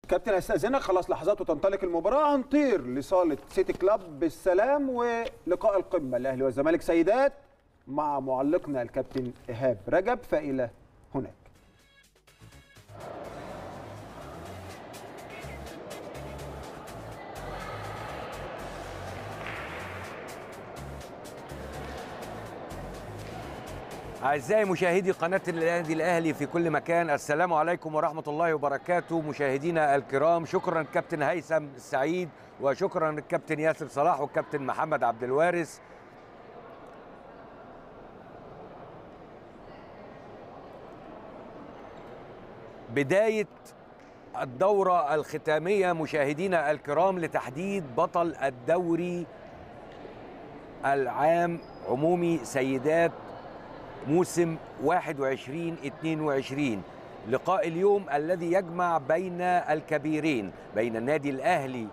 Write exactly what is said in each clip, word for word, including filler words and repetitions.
كابتن هستأذنك، خلاص لحظات وتنطلق المباراة، هنطير لصالة سيتي كلاب بالسلام ولقاء القمة الأهلي والزمالك سيدات مع معلقنا الكابتن إيهاب رجب، فإلى هناك. أعزائي مشاهدي قناة النادي الأهلي في كل مكان، السلام عليكم ورحمة الله وبركاته. مشاهدينا الكرام، شكرا كابتن هيثم السعيد، وشكرا الكابتن ياسر صلاح والكابتن محمد عبد الوارث. بداية الدورة الختامية مشاهدينا الكرام لتحديد بطل الدوري العام عمومي سيدات موسم واحد وعشرين اثنين وعشرين. لقاء اليوم الذي يجمع بين الكبيرين، بين النادي الأهلي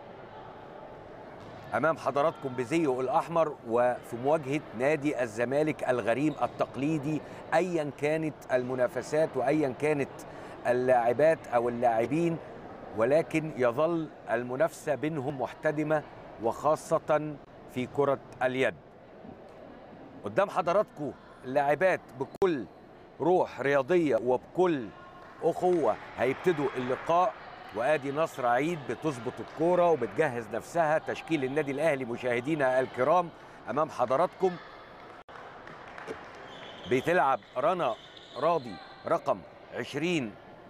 أمام حضراتكم بزيه الأحمر، وفي مواجهة نادي الزمالك الغريم التقليدي، أيا كانت المنافسات وأيا كانت اللاعبات أو اللاعبين، ولكن يظل المنافسة بينهم محتدمة، وخاصة في كرة اليد. قدام حضراتكم اللاعبات بكل روح رياضية وبكل أخوة هيبتدوا اللقاء، وآدي نصر عيد بتظبط الكورة وبتجهز نفسها. تشكيل النادي الأهلي مشاهدينا الكرام أمام حضراتكم. بتلعب رنا راضي رقم عشرين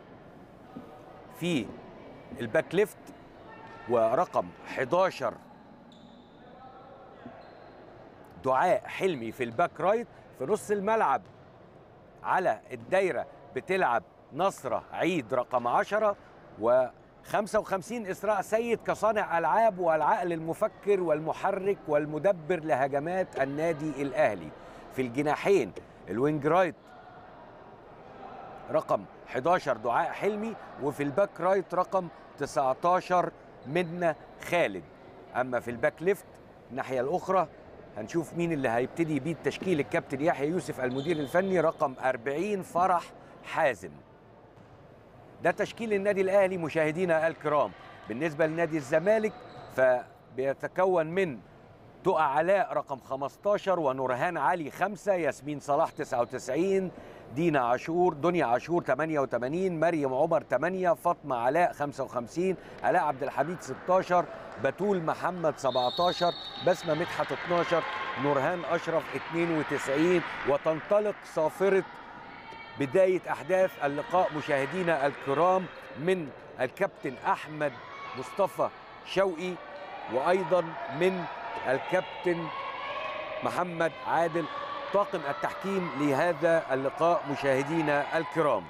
في الباك ليفت، ورقم حداشر دعاء حلمي في الباك رايت. في نص الملعب على الدايرة بتلعب نصرة عيد رقم عشرة، وخمسة وخمسين إسراء سيد كصانع ألعاب والعقل المفكر والمحرك والمدبر لهجمات النادي الأهلي. في الجناحين الوينج رايت رقم حداشر دعاء حلمي، وفي الباك رايت رقم تسعتاشر منى خالد. أما في الباك ليفت الناحية الأخرى هنشوف مين اللي هيبتدي بيه التشكيل. الكابتن يحيى يوسف المدير الفني، رقم أربعين فرح حازم. ده تشكيل النادي الأهلي مشاهدينا الكرام. بالنسبة لنادي الزمالك فبيتكون من تقى علاء رقم خمستاشر، ونورهان علي خمسة، ياسمين صلاح تسعة وتسعين، دينا عاشور دنيا عاشور ثمانية وثمانين، مريم عمر ثمانية، فاطمة علاء خمسة وخمسين، علاء عبد الحميد ستاشر، بتول محمد سبعتاشر، بسمة مدحت اتناشر، نورهان أشرف اثنين وتسعين. وتنطلق صافرة بداية أحداث اللقاء مشاهدينا الكرام من الكابتن أحمد مصطفى شوقي، وأيضا من الكابتن محمد عادل، طاقم التحكيم لهذا اللقاء مشاهدينا الكرام.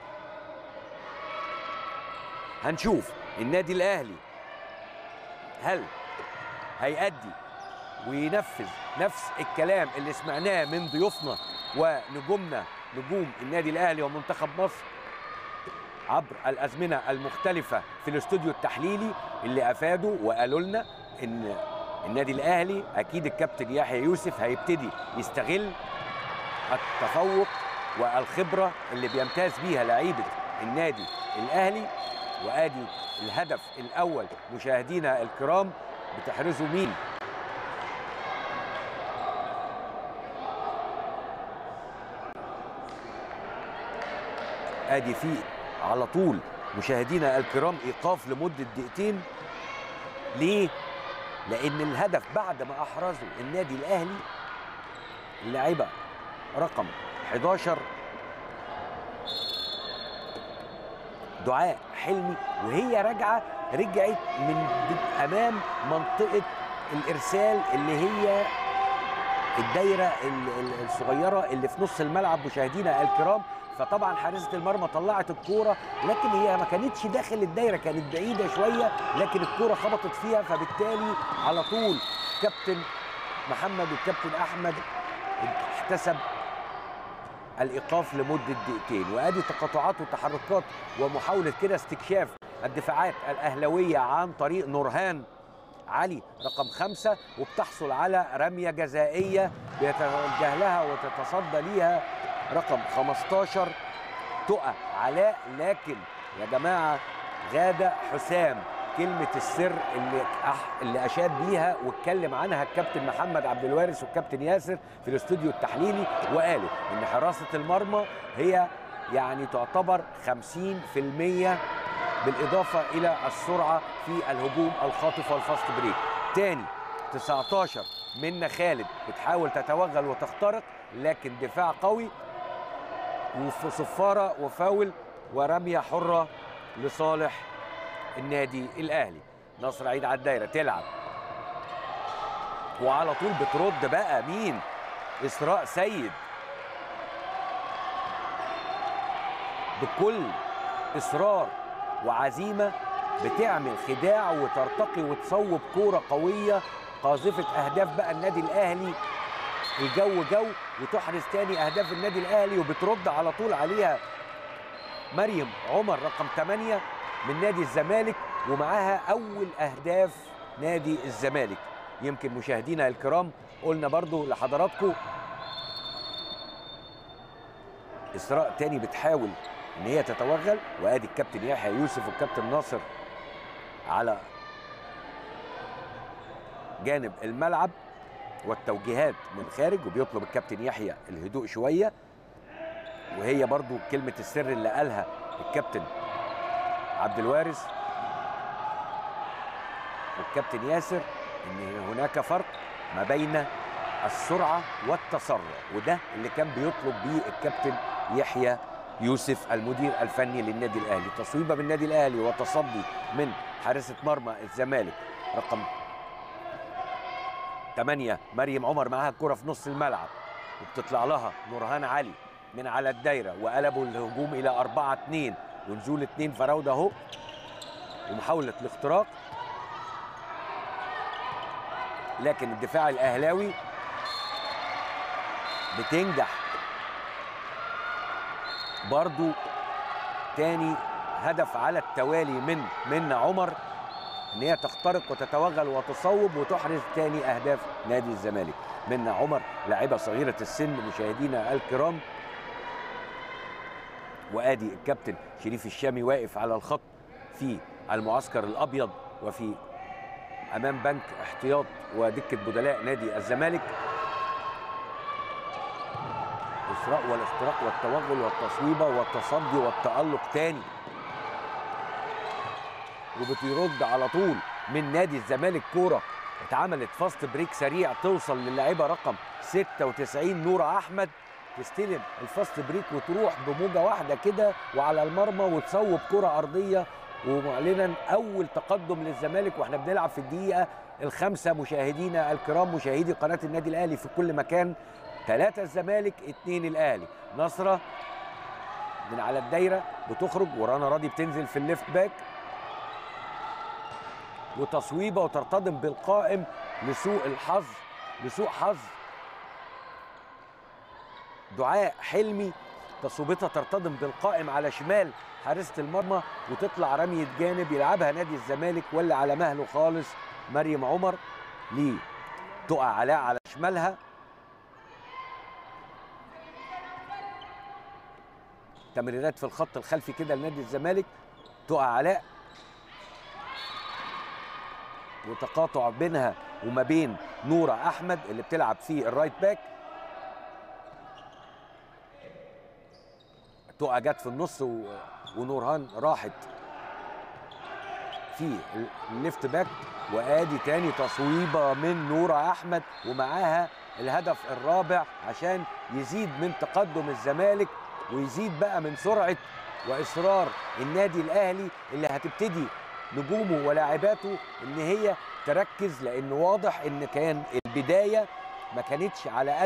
هنشوف النادي الأهلي هل هيأدي وينفذ نفس الكلام اللي سمعناه من ضيوفنا ونجومنا، نجوم النادي الأهلي ومنتخب مصر عبر الأزمنة المختلفة في الاستوديو التحليلي، اللي أفادوا وقالوا لنا إن النادي الأهلي أكيد الكابتن يحيى يوسف هيبتدي يستغل التفوق والخبرة اللي بيمتاز بيها لعيبة النادي الأهلي. وآدي الهدف الأول مشاهدينا الكرام، بتحرزوا مين؟ آدي فيه على طول مشاهدينا الكرام إيقاف لمدة دقيقتين. ليه؟ لأن الهدف بعد ما أحرزه النادي الأهلي اللاعبة رقم حداشر دعاء حلمي، وهي راجعة رجعت من أمام منطقة الإرسال اللي هي الدايرة الصغيرة اللي في نص الملعب مشاهدينا الكرام. فطبعا حارسة المرمى طلعت الكورة، لكن هي ما كانتش داخل الدايرة، كانت بعيدة شوية، لكن الكورة خبطت فيها. فبالتالي على طول كابتن محمد والكابتن أحمد احتسب الإيقاف لمدة دقيقتين. وآدي تقاطعات وتحركات ومحاولة كده استكشاف الدفاعات الأهلوية عن طريق نورهان علي رقم خمسة، وبتحصل على رمية جزائية بيتوجه لها وتتصدى ليها رقم خمستاشر تقى علاء. لكن يا جماعة غادة حسام، كلمة السر اللي أح اللي أشاد بيها واتكلم عنها الكابتن محمد عبد الوارث والكابتن ياسر في الاستوديو التحليلي، وقالوا إن حراسة المرمى هي يعني تعتبر خمسين في المية بالإضافة إلى السرعة في الهجوم الخاطف والفاست بريك. تاني تسعتاشر منى خالد بتحاول تتوغل وتخترق، لكن دفاع قوي وفي صفارة وفاول ورمية حرة لصالح النادي الأهلي. نصر عيد على الدايرة تلعب، وعلى طول بترد بقى مين؟ إسراء سيد بكل إصرار وعزيمة بتعمل خداع وترتقي وتصوب كورة قوية قاذفة أهداف بقى النادي الأهلي، الجو جو، وتحرز تاني أهداف النادي الأهلي، وبترد على طول عليها مريم عمر رقم ثمانية من نادي الزمالك، ومعاها أول أهداف نادي الزمالك. يمكن مشاهدينا الكرام قلنا برضو لحضراتكم إسراء تاني بتحاول إن هي تتوغل، وآدي الكابتن يحيى يوسف والكابتن ناصر على جانب الملعب والتوجيهات من خارج، وبيطلب الكابتن يحيى الهدوء شوية. وهي برضو كلمة السر اللي قالها الكابتن عبد الوارث والكابتن ياسر، ان هناك فرق ما بين السرعة والتسرع، وده اللي كان بيطلب بيه الكابتن يحيى يوسف المدير الفني للنادي الأهلي. تصويبة بالنادي الأهلي وتصدي من حارسة مرمى الزمالك رقم ثمانية مريم عمر، معاها الكرة في نص الملعب وبتطلع لها نورهان علي من على الدايرة، وقلبوا الهجوم إلى أربعة اتنين، ونزول اتنين فراودة اهو، ومحاولة الاختراق، لكن الدفاع الأهلاوي بتنجح برضو. تاني هدف على التوالي من منى عمر ان هي تخترق وتتوغل وتصوب وتحرز تاني اهداف نادي الزمالك. منى عمر لاعبة صغيرة السن مشاهدينا الكرام، وادي الكابتن شريف الشامي واقف على الخط في المعسكر الابيض وفي امام بنك احتياط ودكة بدلاء نادي الزمالك. إسراء والاختراق والتوغل والتصويبة والتصدي والتألق تاني، وبترد على طول من نادي الزمالك كورة اتعملت فاست بريك سريع توصل للاعيبة رقم ستة وتسعين نورة أحمد، تستلم الفاست بريك وتروح بموجة واحدة كده وعلى المرمى وتصوب كرة أرضية، ومعلنا أول تقدم للزمالك واحنا بنلعب في الدقيقة الخامسة. مشاهدينا الكرام مشاهدي قناة النادي الأهلي في كل مكان، ثلاثة الزمالك اتنين الأهلي. نصرة من على الدايرة بتخرج، ورانا راضي بتنزل في الليفت باك، وتصويبة وترتدم بالقائم لسوء الحظ لسوء حظ دعاء حلمي، تصويبتها ترتدم بالقائم على شمال حارسة المرمى وتطلع رمية جانب يلعبها نادي الزمالك، واللي على مهله خالص مريم عمر ليه تقع علاء على شمالها. تمريرات في الخط الخلفي كده لنادي الزمالك، تقع علاء وتقاطع بينها وما بين نورة أحمد اللي بتلعب في الرايت باك، تقع جت في النص ونورهان راحت في الليفت باك. وادي تاني تصويبه من نورة احمد ومعاها الهدف الرابع عشان يزيد من تقدم الزمالك ويزيد بقى من سرعه واصرار النادي الاهلي اللي هتبتدي نجومه ولاعباته ان هي تركز، لان واضح ان كان البدايه ما كانتش على قد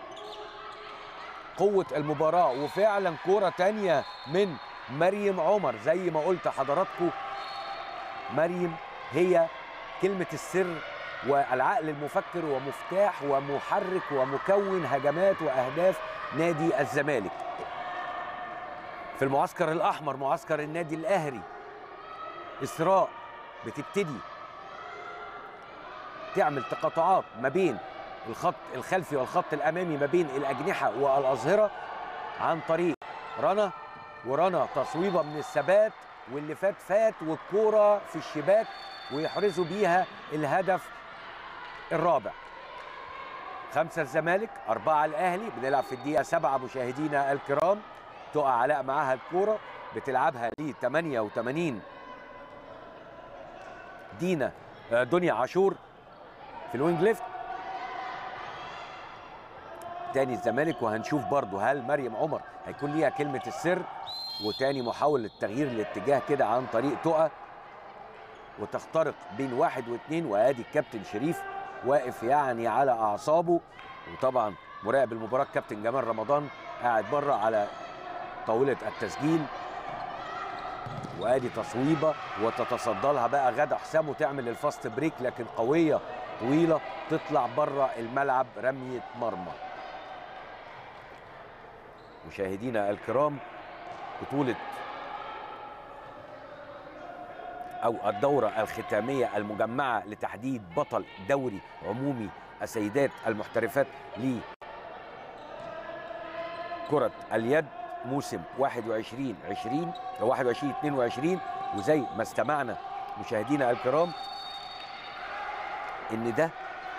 قوه المباراه. وفعلا كوره تانيه من مريم عمر زي ما قلت حضراتكم، مريم هي كلمة السر والعقل المفكر ومفتاح ومحرك ومكون هجمات وأهداف نادي الزمالك. في المعسكر الأحمر معسكر النادي الأهلي، إسراء بتبتدي تعمل تقاطعات ما بين الخط الخلفي والخط الأمامي ما بين الأجنحة والأظهرة عن طريق رنا، ورنا تصويبة من الثبات واللي فات فات والكوره في الشباك ويحرزوا بيها الهدف الرابع. خمسة الزمالك، أربعة الأهلي. بنلعب في الدقيقة سبعة مشاهدينا الكرام. تقع علاء معاها الكورة بتلعبها ل ثمانية وثمانين دينا دنيا عاشور في الوينج ليفت. تاني الزمالك، وهنشوف برضو هل مريم عمر هيكون ليها كلمة السر. وتاني محاولة تغيير الاتجاه كده عن طريق تقى وتخترق بين واحد واثنين. وادي الكابتن شريف واقف يعني على اعصابه، وطبعا مراقب المباراه الكابتن جمال رمضان قاعد بره على طاوله التسجيل. وادي تصويبه وتتصدى لها بقى غاده حسام وتعمل الفاست بريك، لكن قويه طويله تطلع بره الملعب، رميه مرمى. مشاهدينا الكرام، بطوله أو الدورة الختامية المجمعة لتحديد بطل دوري عمومي السيدات المحترفات لكرة اليد موسم واحد وعشرين عشرين أو واحد وعشرين اثنين وعشرين. وزي ما استمعنا مشاهدينا الكرام إن ده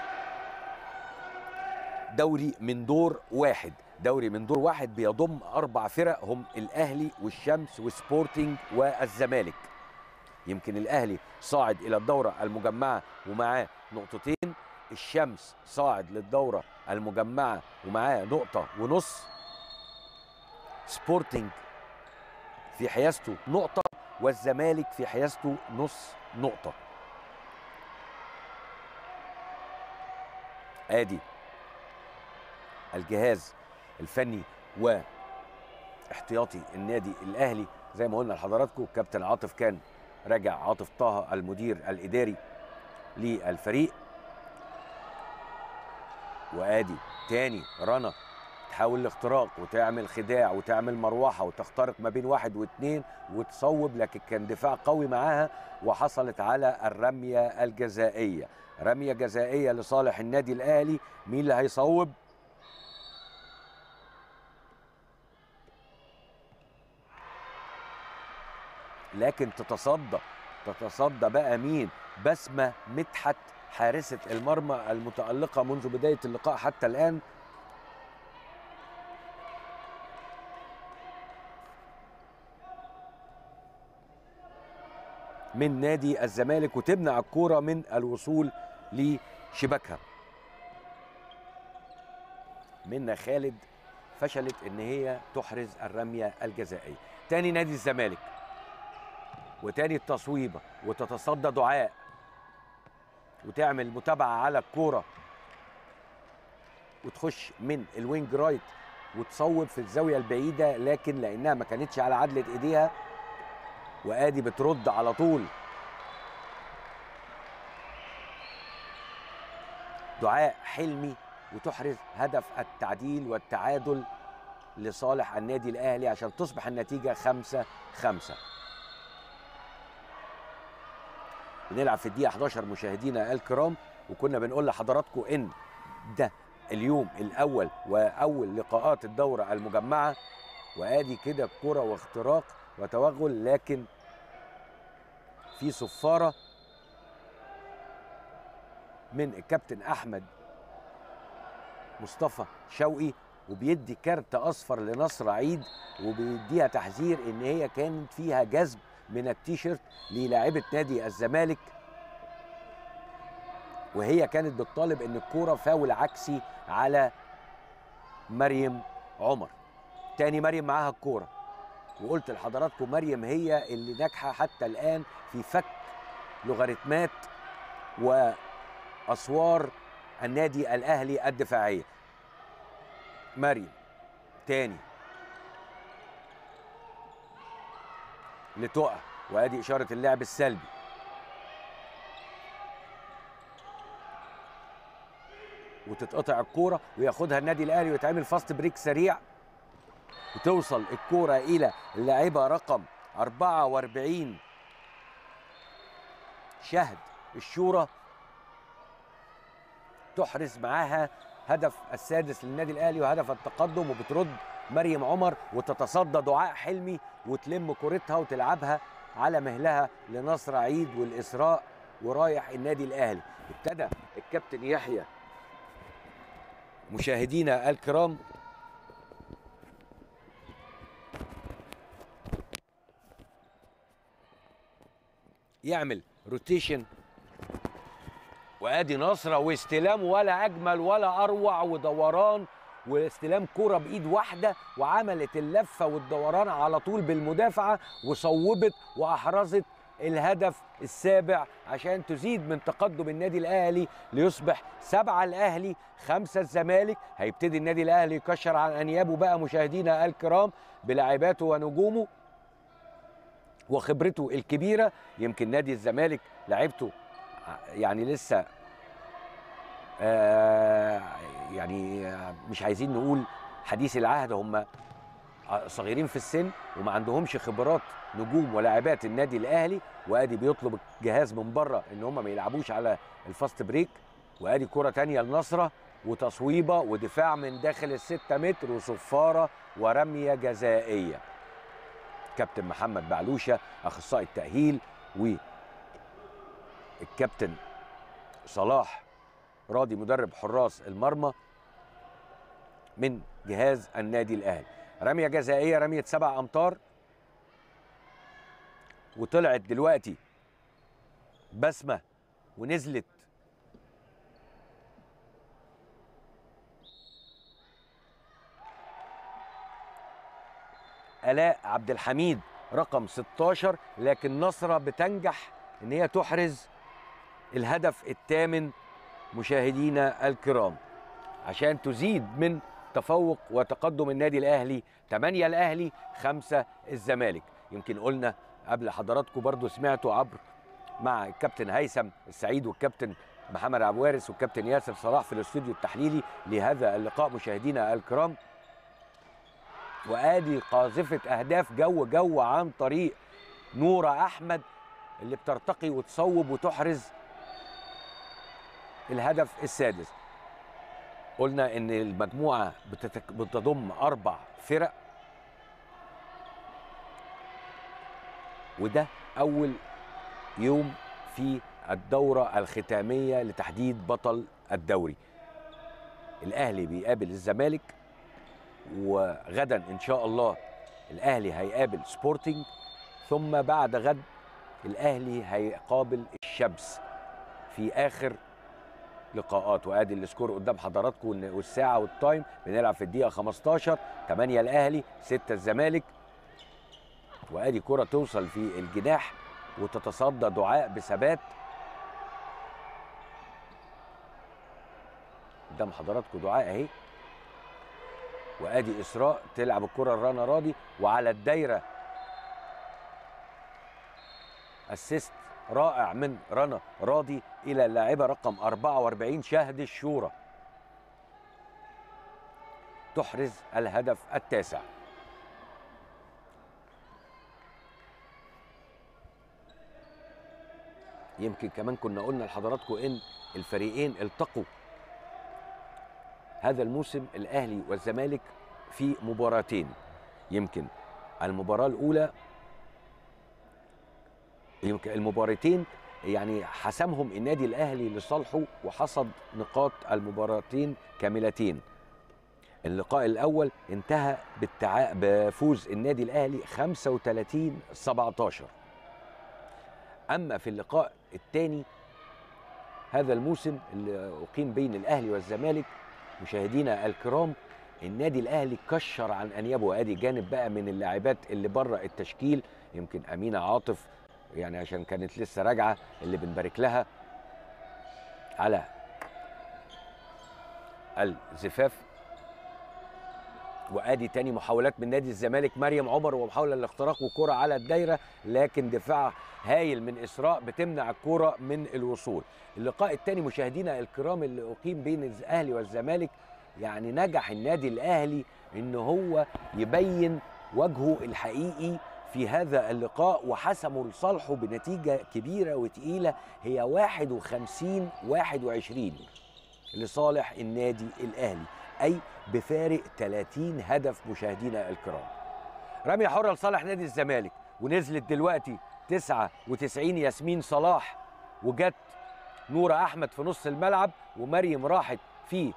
دوري من دور واحد، دوري من دور واحد بيضم أربع فرق هم الأهلي والشمس وسبورتنج والزمالك. يمكن الأهلي صاعد إلى الدورة المجمعة ومعاه نقطتين، الشمس صاعد للدورة المجمعة ومعاه نقطة ونص، سبورتنج في حيازته نقطة، والزمالك في حيازته نص نقطة. آدي الجهاز الفني واحتياطي النادي الأهلي زي ما قلنا لحضراتكم. كابتن عاطف كان رجع، عاطف طه المدير الإداري للفريق. وآدي تاني رنا تحاول الاختراق وتعمل خداع وتعمل مروحة وتخترق ما بين واحد واثنين وتصوب، لكن كان دفاع قوي معاها وحصلت على الرمية الجزائية. رمية جزائية لصالح النادي الأهلي. مين اللي هيصوب؟ لكن تتصدى تتصدى بقى مين؟ بسمة مدحت حارسة المرمى المتألقة منذ بداية اللقاء حتى الآن. من نادي الزمالك، وتمنع الكورة من الوصول لشباكها. منى خالد فشلت ان هي تحرز الرمية الجزائية. تاني نادي الزمالك وتاني التصويبة، وتتصدى دعاء وتعمل متابعة على الكورة وتخش من الوينج رايت وتصوب في الزاوية البعيدة، لكن لأنها ما كانتش على عدلة إيديها. وآدي بترد على طول دعاء حلمي وتحرز هدف التعديل والتعادل لصالح النادي الأهلي عشان تصبح النتيجة خمسة خمسة. بنلعب في الدقيقة إحدى عشر مشاهدينا الكرام، وكنا بنقول لحضراتكم إن ده اليوم الأول وأول لقاءات الدورة المجمعة. وآدي كده كرة واختراق وتوغل، لكن في صفارة من الكابتن أحمد مصطفى شوقي، وبيدي كارت أصفر لنصر عيد، وبيديها تحذير إن هي كانت فيها جذب من التيشيرت للاعبة نادي الزمالك، وهي كانت بتطالب ان الكوره فاول عكسي على مريم عمر. تاني مريم معاها الكوره، وقلت لحضراتكم مريم هي اللي ناجحه حتى الان في فك لوغاريتمات واسوار النادي الاهلي الدفاعيه. مريم تاني لتقع، وادي اشاره اللعب السلبي. وتتقطع الكوره وياخدها النادي الاهلي ويتعمل فاست بريك سريع، وتوصل الكوره الى اللاعبه رقم أربعة وأربعين شهد الشورى، تحرز معاها هدف السادس للنادي الاهلي وهدف التقدم. وبترد مريم عمر وتتصدى دعاء حلمي وتلم كورتها وتلعبها على مهلها لنصر عيد والإسراء ورايح النادي الأهلي. ابتدى الكابتن يحيى مشاهدينا الكرام يعمل روتيشن، وادي نصره واستلام ولا اجمل ولا اروع ودوران واستلام كرة بايد واحده، وعملت اللفه والدوران على طول بالمدافعه وصوبت واحرزت الهدف السابع عشان تزيد من تقدم النادي الاهلي ليصبح سبعه الاهلي خمسه الزمالك. هيبتدي النادي الاهلي يكشر عن انيابه بقى مشاهدينا الكرام بلاعباته ونجومه وخبرته الكبيره. يمكن نادي الزمالك لعبته يعني لسه آه يعني مش عايزين نقول حديث العهد، هم صغيرين في السن وما عندهمش خبرات نجوم ولاعبات النادي الاهلي. وادي بيطلب الجهاز من بره ان هم ما يلعبوش على الفاست بريك، وادي كره ثانيه لنصره وتصويبه ودفاع من داخل الستة متر وصفاره ورميه جزائيه. كابتن محمد بعلوشه اخصائي التاهيل والكابتن صلاح راضي مدرب حراس المرمى من جهاز النادي الاهلي. رميه جزائيه، رميه سبع امتار، وطلعت دلوقتي بسمه ونزلت آلاء عبد الحميد رقم ستاشر، لكن نصرة بتنجح ان هي تحرز الهدف الثامن مشاهدينا الكرام عشان تزيد من تفوق وتقدم النادي الاهلي. ثمانية الاهلي خمسة الزمالك. يمكن قلنا قبل حضراتكم برضو سمعتوا عبر مع الكابتن هيثم السعيد والكابتن محمد عبد الوارث والكابتن ياسر صلاح في الاستوديو التحليلي لهذا اللقاء مشاهدينا الكرام. وادي قاذفه اهداف جو جو عن طريق نوره احمد اللي بترتقي وتصوب وتحرز الهدف السادس. قلنا ان المجموعه بتتك... بتضم اربع فرق، وده اول يوم في الدوره الختاميه لتحديد بطل الدوري. الاهلي بيقابل الزمالك، وغدا ان شاء الله الاهلي هيقابل سبورتنج، ثم بعد غد الاهلي هيقابل الشمس في اخر لقاءات. وادي السكور قدام حضراتكم والساعه والتايم. بنلعب في الدقيقه خمستاشر، ثمانية الاهلي ستة الزمالك. وادي كره توصل في الجناح وتتصدى دعاء بثبات قدام حضراتكم. دعاء اهي، وادي اسراء تلعب الكره لرنا راضي، وعلى الدايره اسيست رائع من رنا راضي الى اللاعبه رقم أربعة وأربعين شهد الشورى تحرز الهدف التاسع. يمكن كمان كنا قلنا لحضراتكم ان الفريقين التقوا هذا الموسم الاهلي والزمالك في مباراتين. يمكن المباراه الاولى، يمكن المباراتين يعني حسمهم النادي الاهلي لصالحه وحصد نقاط المباراتين كاملتين. اللقاء الاول انتهى بالتع... بفوز النادي الاهلي خمسة وثلاثين سبعتاشر. اما في اللقاء الثاني هذا الموسم اللي اقيم بين الاهلي والزمالك مشاهدينا الكرام، النادي الاهلي كشر عن انيابه. وادي جانب بقى من اللاعبات اللي بره التشكيل، يمكن امينه عاطف يعني عشان كانت لسه راجعه اللي بنبارك لها على الزفاف. وادي تاني محاولات من نادي الزمالك، مريم عمر ومحاوله للاختراق وكره على الدايره، لكن دفاع هايل من اسراء بتمنع الكره من الوصول. اللقاء الثاني مشاهدينا الكرام اللي اقيم بين الاهلي والزمالك، يعني نجح النادي الاهلي ان هو يبين وجهه الحقيقي في هذا اللقاء وحسموا لصالحه بنتيجه كبيره وتقيله هي واحد وخمسين واحد وعشرين لصالح النادي الاهلي، اي بفارق ثلاثين هدف مشاهدينا الكرام. رميه حره لصالح نادي الزمالك، ونزلت دلوقتي تسعة وتسعين ياسمين صلاح، وجت نورة أحمد في نص الملعب، ومريم راحت في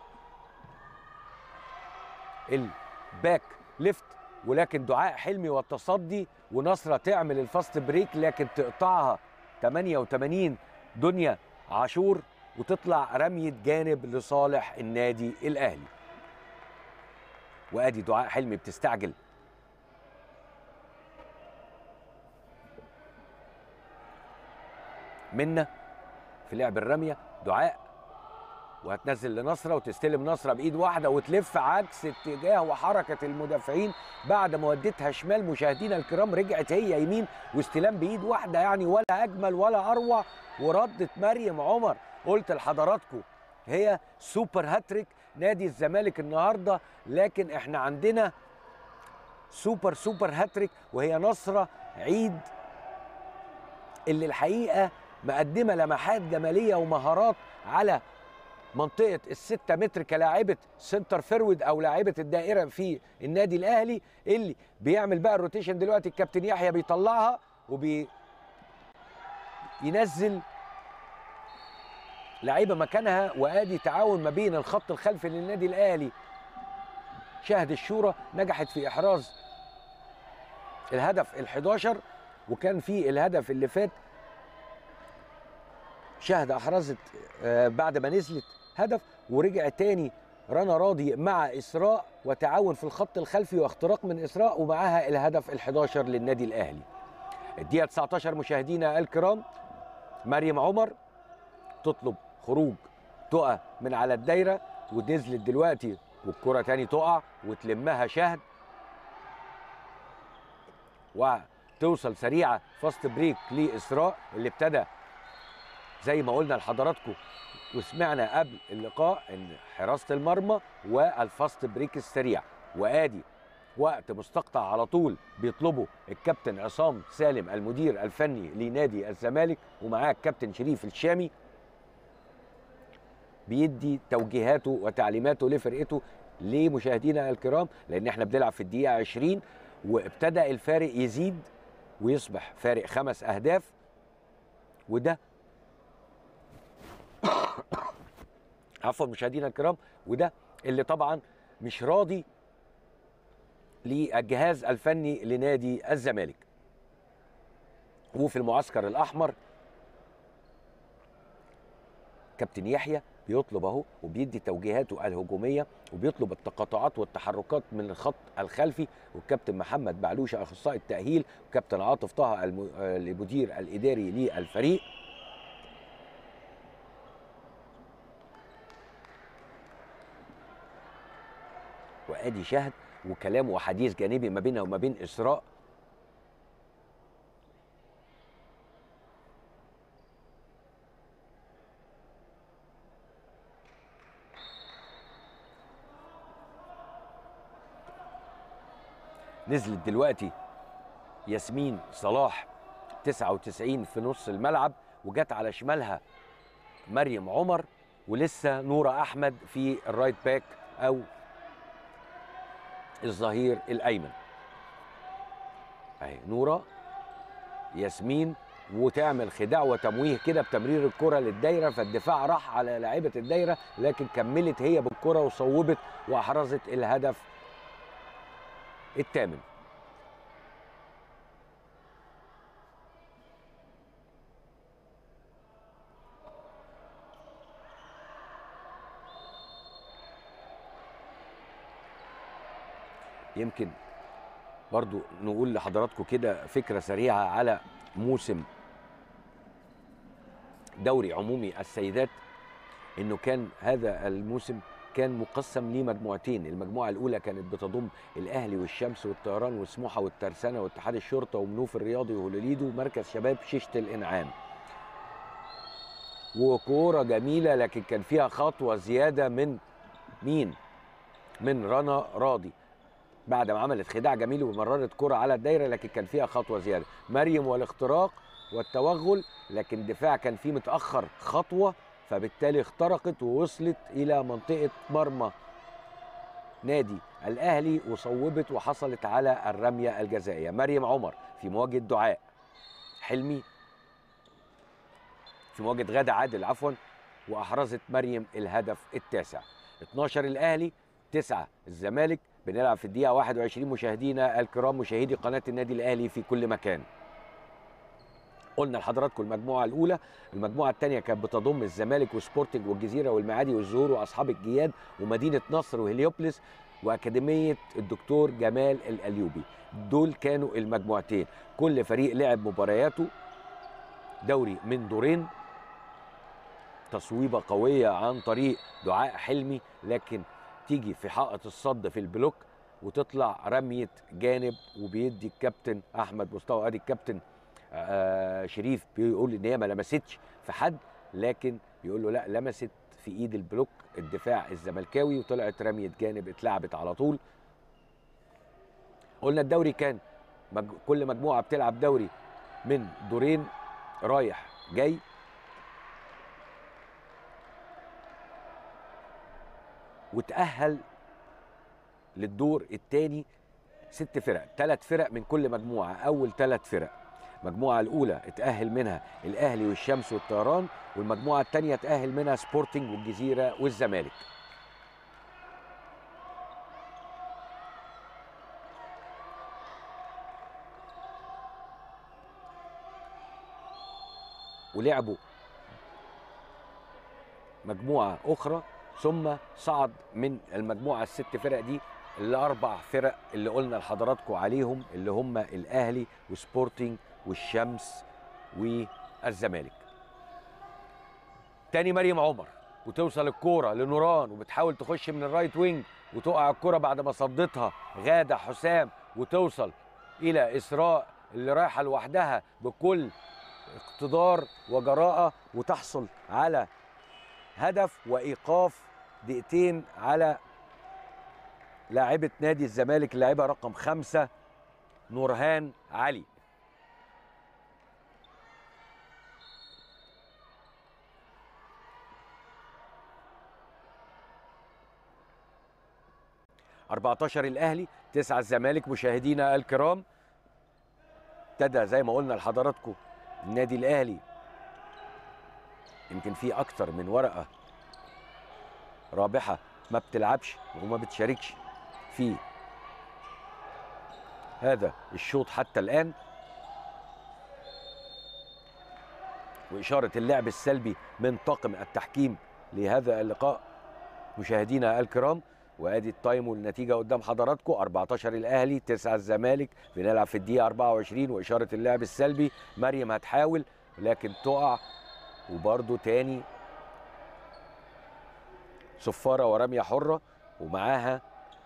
الباك ليفت، ولكن دعاء حلمي والتصدي، ونصرة تعمل الفاست بريك لكن تقطعها ثمانية وثمانين دنيا عاشور، وتطلع رمية جانب لصالح النادي الأهلي. وادي دعاء حلمي بتستعجل منا في لعب الرمية. دعاء وهتنزل لنصرة وتستلم نصرة بإيد واحدة وتلف عكس اتجاه وحركة المدافعين بعد ما وديتها شمال. مشاهدينا الكرام رجعت هي يمين واستلام بإيد واحدة، يعني ولا أجمل ولا أروع. وردت مريم عمر، قلت لحضراتكم هي سوبر هاتريك نادي الزمالك النهارده، لكن احنا عندنا سوبر سوبر هاتريك وهي نصرة عيد، اللي الحقيقة مقدمة لمحات جمالية ومهارات على منطقة الستة متر كلاعبة سنتر فيرود أو لاعبة الدائرة في النادي الأهلي، اللي بيعمل بقى الروتيشن دلوقتي. الكابتن يحيى بيطلعها وبينزل لعيبة مكانها، وادي تعاون ما بين الخط الخلفي للنادي الأهلي. شاهد الشورى نجحت في إحراز الهدف الحداشر، وكان في الهدف اللي فات شاهد أحرزت بعد ما نزلت هدف، ورجع تاني رنا راضي مع إسراء وتعاون في الخط الخلفي واختراق من إسراء، ومعها الهدف الحداشر للنادي الأهلي. الدقيقة تسعتاشر مشاهدينا الكرام، مريم عمر تطلب خروج تقع من على الدايرة، ونزلت دلوقتي والكرة تاني تقع وتلمها شهد، وتوصل سريعة فاست بريك لإسراء اللي ابتدى زي ما قلنا لحضراتكم وسمعنا قبل اللقاء ان حراسة المرمى والفاست بريك السريع. وادي وقت مستقطع على طول بيطلبه الكابتن عصام سالم المدير الفني لنادي الزمالك، ومعاه الكابتن شريف الشامي بيدي توجيهاته وتعليماته لفرقته. ليه مشاهدينا الكرام؟ لان احنا بنلعب في الدقيقة عشرين وابتدى الفارق يزيد ويصبح فارق خمس اهداف، وده عفوا مشاهدينا الكرام، وده اللي طبعا مش راضي للجهاز الفني لنادي الزمالك. وفي المعسكر الاحمر كابتن يحيى بيطلب اهو وبيدي توجيهاته الهجوميه وبيطلب التقاطعات والتحركات من الخط الخلفي، والكابتن محمد بعلوشه اخصائي التاهيل وكابتن عاطف طه المدير الاداري للفريق. وادي شهد وكلام وحديث جانبي ما بينها وما بين اسراء. نزلت دلوقتي ياسمين صلاح تسعة وتسعين في نص الملعب، وجت على شمالها مريم عمر، ولسه نورة احمد في الرايت باك او الظهير الايمن. اهي نورة ياسمين، وتعمل خداع وتمويه كده بتمرير الكرة للدايره، فالدفاع راح على لاعيبه الدايره لكن كملت هي بالكرة وصوبت واحرزت الهدف الثامن. يمكن برضو نقول لحضراتكم كده فكرة سريعة على موسم دوري عمومي السيدات، انه كان هذا الموسم كان مقسم لمجموعتين. المجموعة الأولى كانت بتضم الأهلي والشمس والطيران وسموحة والترسانة واتحاد الشرطة ومنوف الرياضي وهوليليدو ومركز شباب شيشة الإنعام. وكورة جميلة لكن كان فيها خطوة زيادة من مين؟ من رنا راضي، بعد ما عملت خداع جميل ومررت كرة على الدايرة لكن كان فيها خطوة زيادة. مريم والاختراق والتوغل، لكن الدفاع كان فيه متأخر خطوة، فبالتالي اخترقت ووصلت إلى منطقة مرمى نادي الأهلي وصوبت وحصلت على الرمية الجزائية. مريم عمر في مواجهة دعاء حلمي في مواجهه غاده عادل عفوا، واحرزت مريم الهدف التاسع. اتناشر الاهلي، تسعة الزمالك. بنلعب في الدقيقه واحد وعشرين مشاهدينا الكرام، مشاهدي قناه النادي الاهلي في كل مكان. قلنا لحضراتكم المجموعه الاولى. المجموعه الثانيه كانت بتضم الزمالك وسبورتنج والجزيره والمعادي والزهور واصحاب الجياد ومدينه نصر وهليوبلس واكاديميه الدكتور جمال الايوبي. دول كانوا المجموعتين، كل فريق لعب مبارياته. دوري من دورين، تصويبه قويه عن طريق دعاء حلمي، لكن تيجي في حائط الصد في البلوك وتطلع رميه جانب، وبيدي الكابتن احمد مصطفى، ادي الكابتن آه شريف بيقول ان هي ما لمستش في حد، لكن بيقول له لا، لمست في ايد البلوك الدفاع الزملكاوي، وطلعت رميه جانب اتلعبت على طول. قلنا الدوري كان مج... كل مجموعه بتلعب دوري من دورين رايح جاي. وتأهل للدور الثاني ست فرق، ثلاث فرق من كل مجموعه. اول ثلاث فرق، المجموعه الاولى اتأهل منها الاهلي والشمس والطيران، والمجموعه الثانيه اتأهل منها سبورتنج والجزيره والزمالك. ولعبوا مجموعه اخرى، ثم صعد من المجموعه الست فرق دي الاربع فرق اللي قلنا لحضراتكم عليهم، اللي هم الاهلي وسبورتنج والشمس والزمالك. تاني مريم عمر، وتوصل الكوره لنوران وبتحاول تخش من الرايت وينج، وتقع الكوره بعد ما صدتها غاده حسام، وتوصل الى اسراء اللي رايحه لوحدها بكل اقتدار وجراءه، وتحصل على هدف وايقاف دقيقتين على لاعبة نادي الزمالك، اللاعبة رقم خمسة نورهان علي. أربعتاشر الأهلي، تسعة الزمالك. مشاهدينا الكرام، ابتدى زي ما قلنا لحضراتكم النادي الأهلي يمكن فيه أكتر من ورقة رابحة ما بتلعبش وما بتشاركش في هذا الشوط حتى الآن، وإشارة اللعب السلبي من طاقم التحكيم لهذا اللقاء. مشاهدينا الكرام، وادي التايم والنتيجة قدام حضراتكم، أربعتاشر الأهلي، تسعة الزمالك. بنلعب في الدقيقة أربعة وعشرين، وإشارة اللعب السلبي. مريم هتحاول لكن تقع، وبرضو تاني صفارة ورمية حرة، ومعاها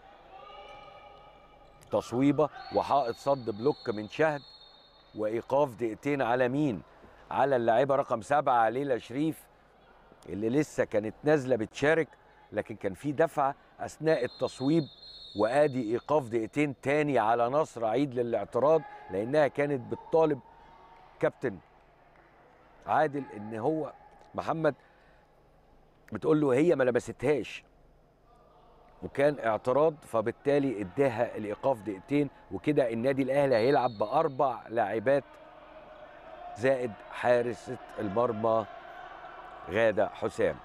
تصويبة وحائط صد بلوك من شهد، وإيقاف دقيقتين على مين؟ على اللاعبة رقم سبعة ليلى شريف، اللي لسه كانت نازلة بتشارك، لكن كان في دفعة أثناء التصويب. وآدي إيقاف دقيقتين تاني على نصر عيد للاعتراض، لأنها كانت بتطالب كابتن عادل إن هو محمد بتقول له هي ما لمستهاش، وكان اعتراض، فبالتالي اداها الايقاف دقيقتين. وكده النادي الاهلي هيلعب باربع لاعبات زائد حارسه المرمى غاده حسام.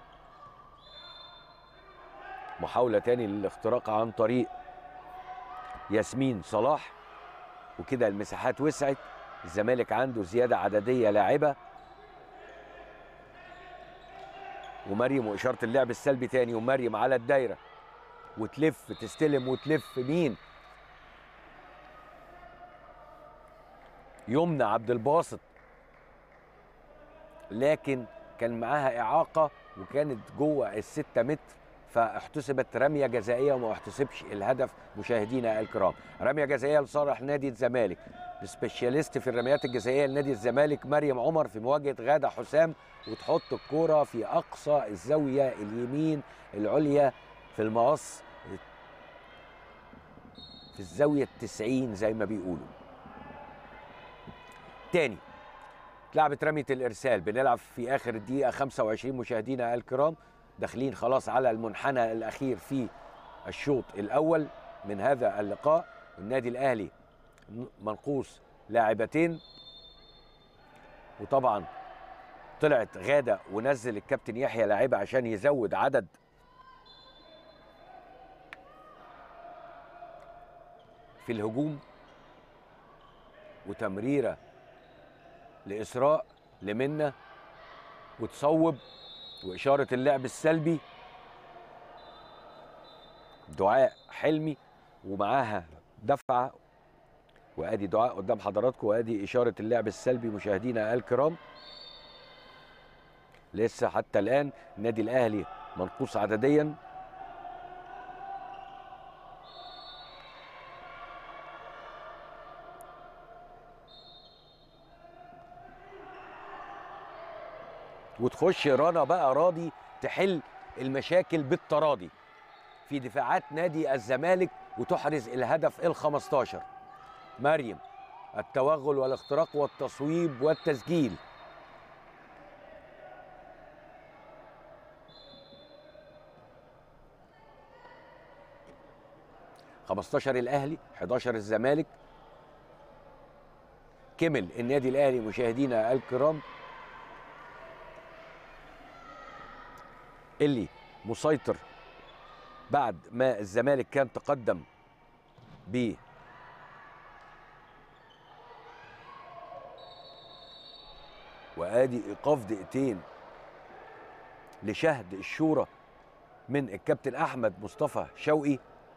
محاوله تاني للاختراق عن طريق ياسمين صلاح، وكده المساحات وسعت. الزمالك عنده زياده عدديه لاعبه، ومريم واشاره اللعب السلبي تاني، ومريم على الدايره وتلف تستلم وتلف مين؟ يمنى عبد الباسط، لكن كان معاها اعاقه وكانت جوه الستة متر، فاحتسبت رميه جزائيه وما احتسبش الهدف. مشاهدينا الكرام، رميه جزائيه لصالح نادي الزمالك. السبيشاليست في الرميات الجزائيه لنادي الزمالك مريم عمر في مواجهه غاده حسام، وتحط الكوره في اقصى الزاويه اليمين العليا في المقص، في الزاويه التسعين زي ما بيقولوا. تاني اتلعبت رميه الارسال. بنلعب في اخر الدقيقه خمسة وعشرين مشاهدينا الكرام، داخلين خلاص على المنحنى الاخير في الشوط الاول من هذا اللقاء. النادي الاهلي منقوص لاعبتين، وطبعا طلعت غاده ونزل الكابتن يحيى لاعيبه عشان يزود عدد في الهجوم. وتمريره لاسراء لمنى وتصوب، واشاره اللعب السلبي دعاء حلمي ومعاها دفعه. وادي دعاء قدام حضراتكم، وادي اشاره اللعب السلبي مشاهدينا الكرام. لسه حتى الان النادي الاهلي منقوص عدديا. وتخش رنا بقى راضي تحل المشاكل بالتراضي في دفاعات نادي الزمالك وتحرز الهدف الخمستاشر. مريم التوغل والاختراق والتصويب والتسجيل. خمستاشر الاهلي، حداشر الزمالك. كمل النادي الاهلي مشاهدينا الكرام اللي مسيطر بعد ما الزمالك كان تقدم ب وادي ايقاف دقيقتين لشهد الشورى من الكابتن احمد مصطفى شوقي،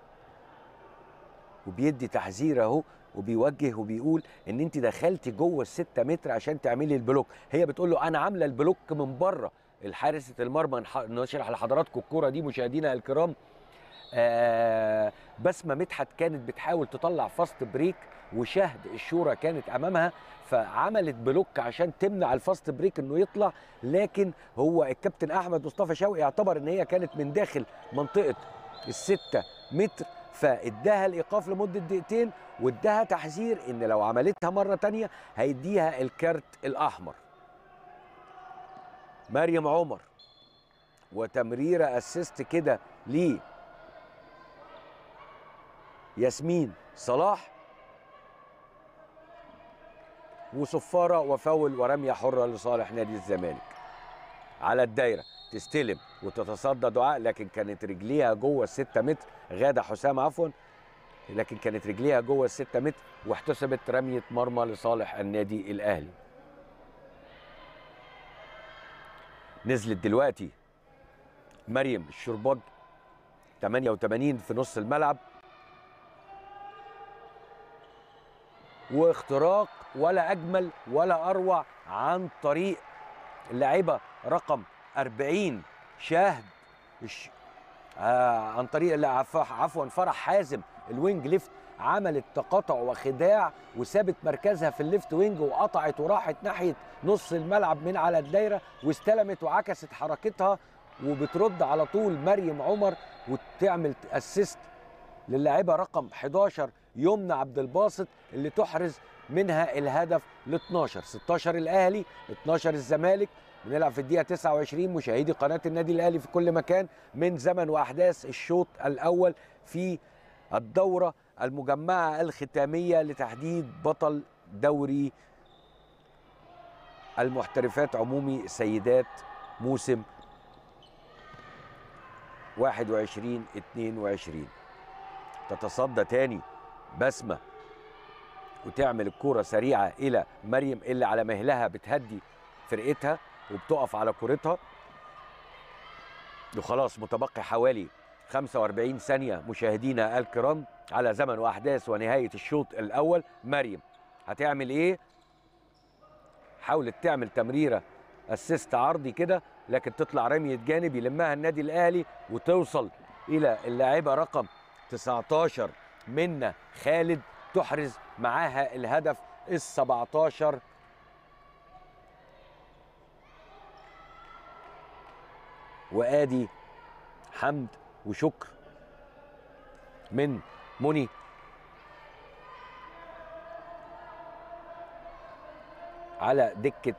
وبيدي تحذير اهو وبيوجه وبيقول ان انت دخلتي جوه الستة متر عشان تعملي البلوك. هي بتقول له انا عامله البلوك من بره. الحارسه المرمى نشرح لحضراتكم الكوره دي مشاهدينا الكرام. آه بسمه مدحت كانت بتحاول تطلع فاست بريك وشهد الشورى كانت امامها، فعملت بلوك عشان تمنع الفاست بريك انه يطلع. لكن هو الكابتن احمد مصطفى شوقي اعتبر ان هي كانت من داخل منطقه الستة متر، فاداها الايقاف لمده دقيقتين واداها تحذير ان لو عملتها مره ثانيه هيديها الكارت الاحمر. مريم عمر وتمريره اسيست كده ليه ياسمين صلاح، وصفاره وفاول ورميه حره لصالح نادي الزمالك. على الدايره تستلم وتتصدى دعاء، لكن كانت رجليها جوه الستة متر. غاده حسام عفوا، لكن كانت رجليها جوه الستة متر واحتسبت رميه مرمى لصالح النادي الاهلي. نزلت دلوقتي مريم الشرباج تمانية وتمانين في نص الملعب، واختراق ولا اجمل ولا اروع عن طريق اللاعبه رقم أربعين شاهد الش... آه عن طريق عفوا فرح حازم الوينج ليفت. عملت تقاطع وخداع وسابت مركزها في الليفت وينج وقطعت وراحت ناحيه نص الملعب من على الدايره واستلمت وعكست حركتها، وبترد على طول مريم عمر وتعمل اسيست للاعبه رقم حداشر يمنى عبد الباسط اللي تحرز منها الهدف ل اتناشر. ستاشر الاهلي، اتناشر الزمالك. بنلعب في الدقيقه تسعة وعشرين مشاهدي قناه النادي الاهلي في كل مكان من زمن واحداث الشوط الاول في الدوره المجمعه الختاميه لتحديد بطل دوري المحترفات عمومي سيدات موسم واحد وعشرين اتنين وعشرين. تتصدى تاني بسمه وتعمل الكوره سريعه الى مريم اللي على مهلها بتهدي فرقتها وبتقف على كورتها. وخلاص متبقي حوالي خمسة وأربعين ثانيه مشاهدينا الكرام على زمن واحداث ونهايه الشوط الاول. مريم هتعمل ايه؟ حاولت تعمل تمريره اسيست عرضي كده، لكن تطلع رميه جانب يلمها النادي الاهلي وتوصل الى اللاعبه رقم تسعتاشر منى خالد تحرز معاها الهدف السبعتاشر. وادي حمد وشكر من مني على دكة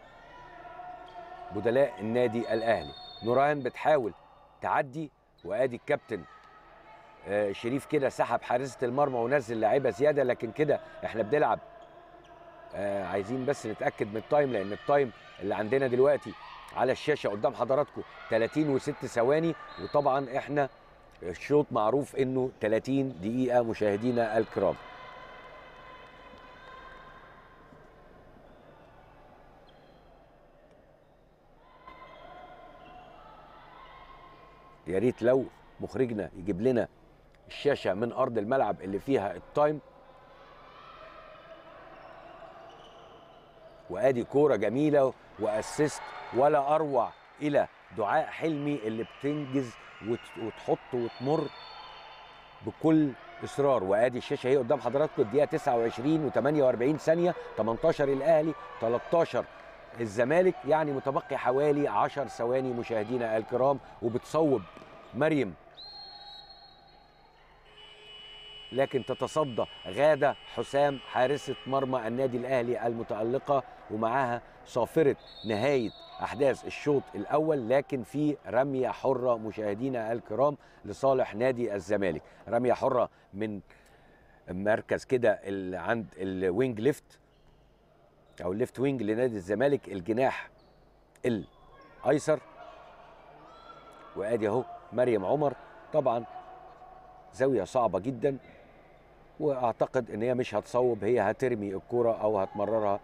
بدلاء النادي الأهلي. نوران بتحاول تعدي، وادي الكابتن آه شريف كده سحب حارسة المرمى ونزل لاعيبة زيادة، لكن كده احنا بنلعب آه عايزين بس نتاكد من التايم، لان التايم اللي عندنا دلوقتي على الشاشه قدام حضراتكم ثلاثين وست ثواني، وطبعا احنا الشوط معروف انه ثلاثين دقيقه مشاهدينا الكرام. يا ريت لو مخرجنا يجيب لنا الشاشه من ارض الملعب اللي فيها التايم. وادي كوره جميله واسيست ولا اروع الى دعاء حلمي اللي بتنجز وتحط وتمر بكل اصرار. وادي الشاشه اهي قدام حضراتكم، الدقيقه تسعة وعشرين وثمانية وأربعين ثانيه، تمنتاشر الاهلي تلتاشر الزمالك، يعني متبقي حوالي عشر ثواني مشاهدينا الكرام. وبتصوب مريم، لكن تتصدى غادة حسام حارسة مرمى النادي الأهلي المتألقة، ومعاها صافرة نهاية أحداث الشوط الأول، لكن في رمية حرة مشاهدينا الكرام لصالح نادي الزمالك. رمية حرة من مركز كده عند الوينج ليفت أو الليفت وينج لنادي الزمالك، الجناح الأيسر. وآدي أهو مريم عمر، طبعا زاوية صعبة جدا، واعتقد ان هي مش هتصوب، هي هترمي الكرة او هتمررها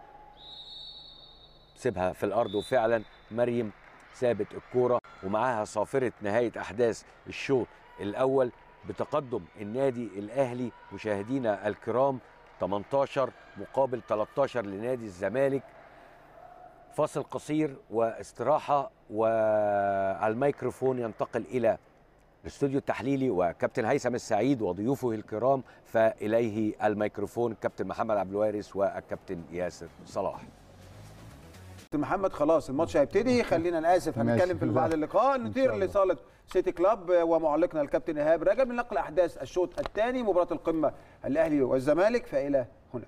سيبها في الارض. وفعلا مريم سابت الكرة، ومعاها صافرة نهاية احداث الشوط الاول بتقدم النادي الاهلي مشاهدينا الكرام تمنتاشر مقابل تلتاشر لنادي الزمالك. فاصل قصير واستراحة، والميكروفون ينتقل الى الاستوديو التحليلي وكابتن هيثم السعيد وضيوفه الكرام، فإليه الميكروفون كابتن محمد عبد الوارث والكابتن ياسر صلاح. كابتن محمد خلاص الماتش هيبتدي، خلينا انا اسف هنتكلم في بعد اللقاء. نطير لصاله سيتي كلاب ومعلقنا الكابتن ايهاب رجب لنقل احداث الشوط الثاني مباراه القمه الاهلي والزمالك، فإلى هناك.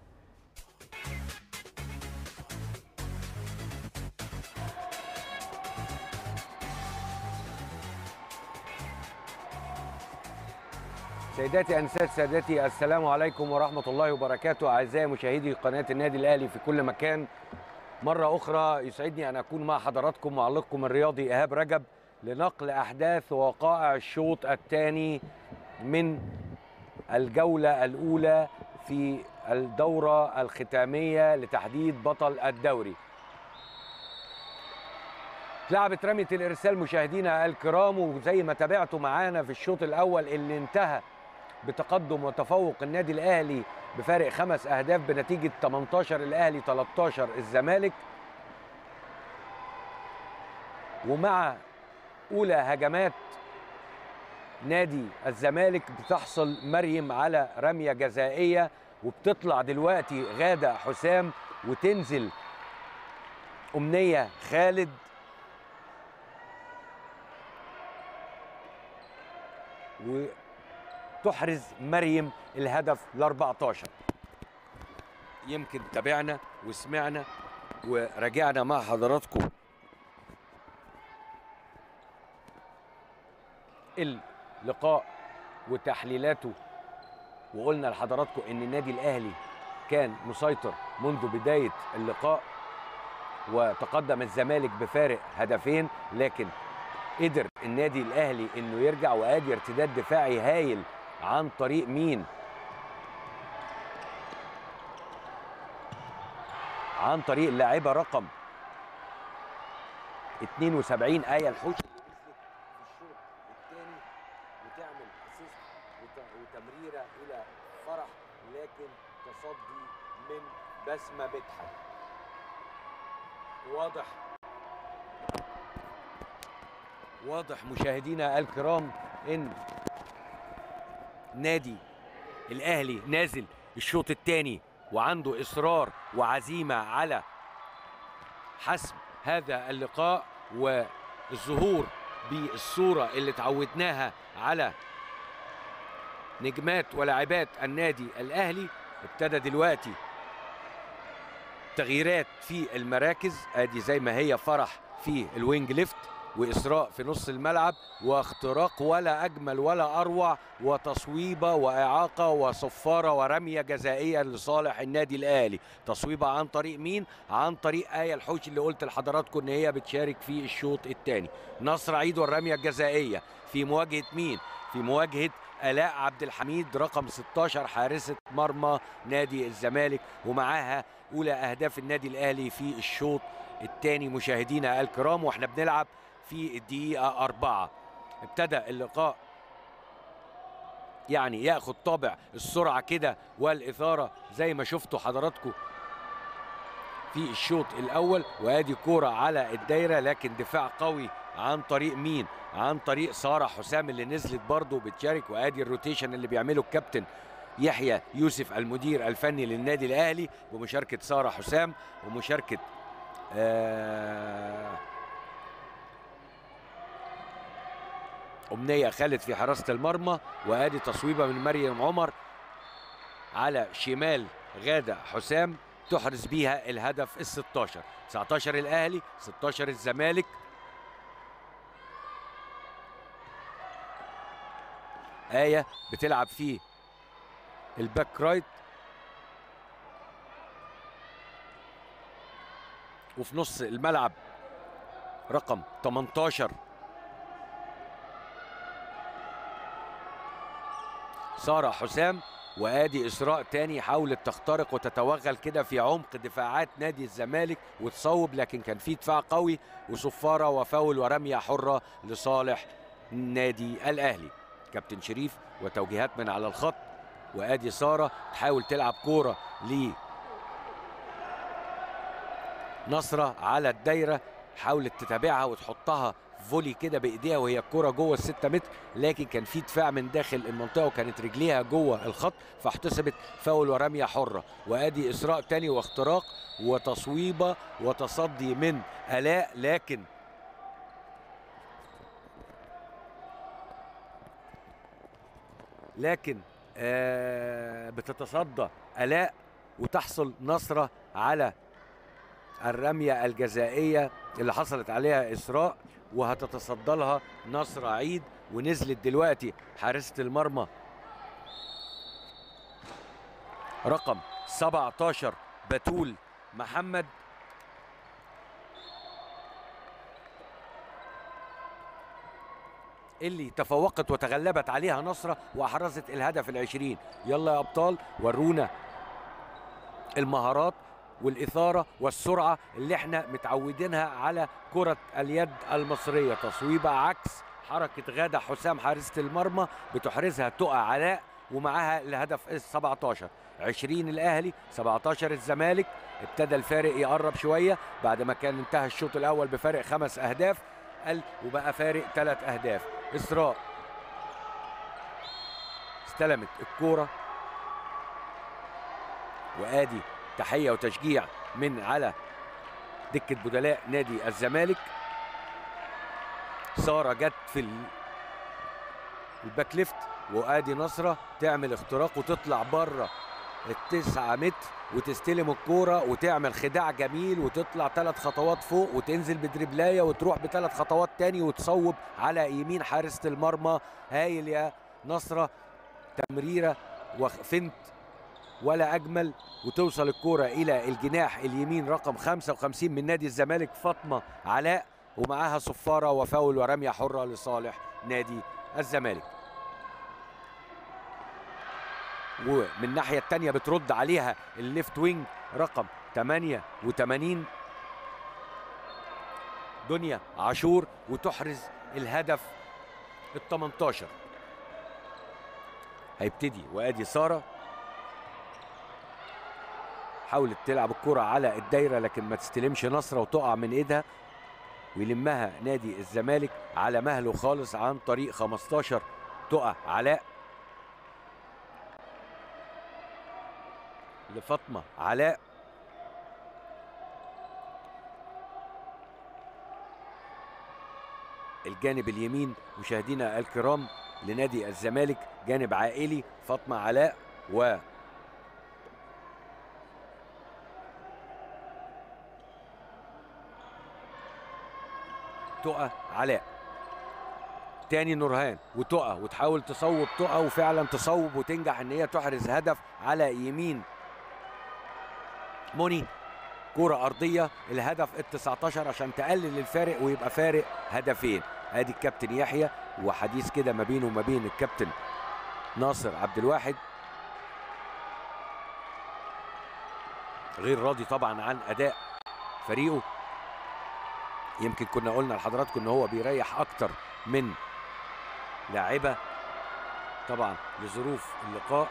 سيداتي أنسات سادتي، السلام عليكم ورحمة الله وبركاته. أعزائي مشاهدي قناة النادي الأهلي في كل مكان، مرة أخرى يسعدني أن أكون مع حضراتكم معلقكم الرياضي إيهاب رجب لنقل أحداث ووقائع الشوط الثاني من الجولة الأولى في الدورة الختامية لتحديد بطل الدوري. لعبت رمية الإرسال مشاهدينا الكرام، وزي ما تابعتوا معانا في الشوط الأول اللي انتهى بتقدم وتفوق النادي الأهلي بفارق خمس أهداف بنتيجة تمنتاشر الأهلي تلتاشر الزمالك. ومع أولى هجمات نادي الزمالك بتحصل مريم على رمية جزائية، وبتطلع دلوقتي غادة حسام وتنزل أمنية خالد، وتحرز مريم الهدف الأربعتاشر. يمكن تابعنا وسمعنا ورجعنا مع حضراتكم اللقاء وتحليلاته، وقلنا لحضراتكم ان النادي الاهلي كان مسيطر منذ بداية اللقاء، وتقدم الزمالك بفارق هدفين، لكن قدر النادي الاهلي انه يرجع. وادي ارتداد دفاعي هايل عن طريق مين؟ عن طريق اللاعبة رقم اتنين وسبعين آية الحوش، وتعمل اسيست وتمريره الى فرح، لكن تصدي من بسمه بتحل. واضح واضح مشاهدينا الكرام ان نادي الاهلي نازل الشوط الثاني وعنده اصرار وعزيمه على حسم هذا اللقاء والظهور بالصورة اللي تعودناها على نجمات ولاعبات النادي الأهلي. ابتدى دلوقتي تغييرات في المراكز، ادي زي ما هي فرح في الوينج ليفت، وإسراء في نص الملعب، واختراق ولا أجمل ولا أروع، وتصويبة وإعاقة وصفارة ورمية جزائية لصالح النادي الأهلي. تصويبة عن طريق مين؟ عن طريق آية الحوش اللي قلت لحضراتكم إن هي بتشارك في الشوط الثاني. نصر عيد والرمية الجزائية في مواجهة مين؟ في مواجهة آلاء عبد الحميد رقم ستاشر حارسة مرمى نادي الزمالك، ومعاها أولى أهداف النادي الأهلي في الشوط الثاني. مشاهدينا الكرام واحنا بنلعب في الدقيقة أربعة ابتدى اللقاء يعني ياخد طابع السرعة كده والإثارة زي ما شفتوا حضراتكم في الشوط الأول. وادي كورة على الدايرة، لكن دفاع قوي عن طريق مين؟ عن طريق سارة حسام اللي نزلت برضه بتشارك. وادي الروتيشن اللي بيعمله الكابتن يحيى يوسف المدير الفني للنادي الأهلي بمشاركة سارة حسام ومشاركة آه أمنية خالد في حراسة المرمى. وادي تصويبة من مريم عمر على شمال غادة حسام تحرز بيها الهدف ال ستاشر. تسعتاشر الأهلي، ستاشر الزمالك. آية بتلعب في الباك رايت، وفي نص الملعب رقم تمنتاشر سارة حسام. وادي إسراء تاني حاولت تخترق وتتوغل كده في عمق دفاعات نادي الزمالك وتصوب، لكن كان في دفاع قوي وصفارة وفاول ورمية حرة لصالح نادي الأهلي. كابتن شريف وتوجيهات من على الخط. وادي سارة تحاول تلعب كورة لنصرة على الدايرة، حاولت تتابعها وتحطها فولي كده بايديها وهي الكرة جوه الستة متر، لكن كان في دفاع من داخل المنطقة وكانت رجليها جوه الخط فاحتسبت فاول ورمية حرة. وادي إسراء تاني واختراق وتصويبة وتصدي من آلاء، لكن لكن آه بتتصدى آلاء وتحصل نصرة على الرمية الجزائية اللي حصلت عليها إسراء، وهتتصدى لها نصر عيد. ونزلت دلوقتي حارسة المرمى رقم سبعتاشر بتول محمد. اللي تفوقت وتغلبت عليها نصرة وأحرزت الهدف العشرين. يلا يا أبطال ورونا المهارات والإثارة والسرعة اللي احنا متعودينها على كرة اليد المصرية. تصويبة عكس حركة غادة حسام حارسة المرمى بتحرزها تقع علاء ومعاها الهدف ال سبعتاشر. عشرين الأهلي، سبعتاشر الزمالك. ابتدى الفارق يقرب شوية بعد ما كان انتهى الشوط الأول بفارق خمس أهداف قل وبقى فارق ثلاث أهداف. إسراء استلمت الكورة، وآدي تحية وتشجيع من على دكة بدلاء نادي الزمالك. سارة جت في الباك ليفت، وآدي نصرة تعمل اختراق وتطلع بره التسعة متر وتستلم الكورة وتعمل خداع جميل وتطلع ثلاث خطوات فوق وتنزل بدربلاية وتروح بثلاث خطوات تاني وتصوب على يمين حارسة المرمى. هايل يا نصرة، تمريرة وفنت ولا أجمل، وتوصل الكورة إلى الجناح اليمين رقم خمسة وخمسين من نادي الزمالك فاطمة علاء، ومعاها صفارة وفاول ورمية حرة لصالح نادي الزمالك. ومن الناحية التانية بترد عليها الليفت وينج رقم ثمانية وثمانين دنيا عاشور وتحرز الهدف ال تمنتاشر. هيبتدي وادي سارة حاولت تلعب الكرة على الدايرة لكن ما تستلمش نصرة وتقع من ايدها، ويلمها نادي الزمالك على مهله خالص عن طريق خمستاشر تقع علاء لفاطمة علاء. الجانب اليمين مشاهدينا الكرام لنادي الزمالك جانب عائلي، فاطمة علاء و تقى علاء. تاني نورهان وتقى وتحاول تصوب تقى وفعلا تصوب وتنجح ان هي تحرز هدف على يمين موني. كرة أرضية، الهدف ال تسعتاشر عشان تقلل الفارق ويبقى فارق هدفين. ادي الكابتن يحيى وحديث كده ما بينه وما بين الكابتن ناصر عبد الواحد، غير راضي طبعا عن اداء فريقه. يمكن كنا قلنا لحضراتكم ان هو بيريح اكتر من لاعبه طبعا لظروف اللقاء.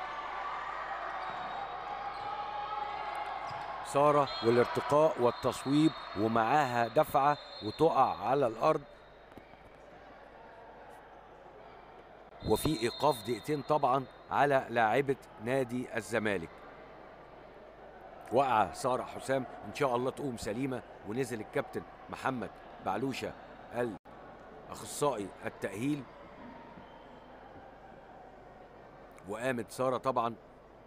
ساره والارتقاء والتصويب ومعاها دفعه وتقع على الارض، وفي ايقاف دقيقتين طبعا على لاعبه نادي الزمالك. وقع ساره حسام ان شاء الله تقوم سليمه، ونزل الكابتن محمد بعلوشه الاخصائي التاهيل، وقامت ساره طبعا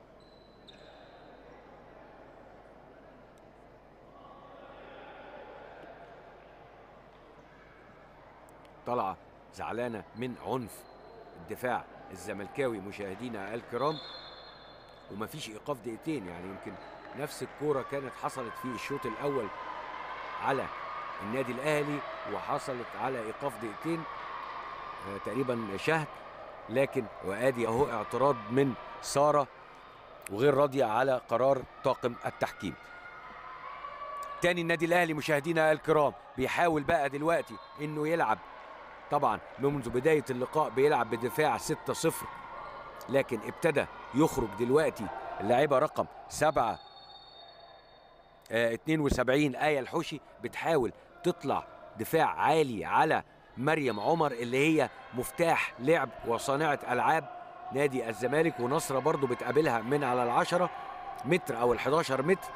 طالعه زعلانه من عنف الدفاع الزملكاوي مشاهدينا الكرام، ومفيش ايقاف دقيقتين. يعني يمكن نفس الكوره كانت حصلت في الشوط الاول على النادي الاهلي وحصلت على ايقاف دقيقتين آه تقريبا شهد، لكن وادي اهو اعتراض من ساره وغير راضيه على قرار طاقم التحكيم. تاني النادي الاهلي مشاهدينا الكرام بيحاول بقى دلوقتي انه يلعب، طبعا منذ بدايه اللقاء بيلعب بدفاع ستة صفر، لكن ابتدى يخرج دلوقتي اللاعبه رقم سبعة اه اتنين وسبعين آية الحوشي بتحاول تطلع دفاع عالي على مريم عمر اللي هي مفتاح لعب وصانعة ألعاب نادي الزمالك، ونصرة برضو بتقابلها من على العشرة متر أو الحداشر متر،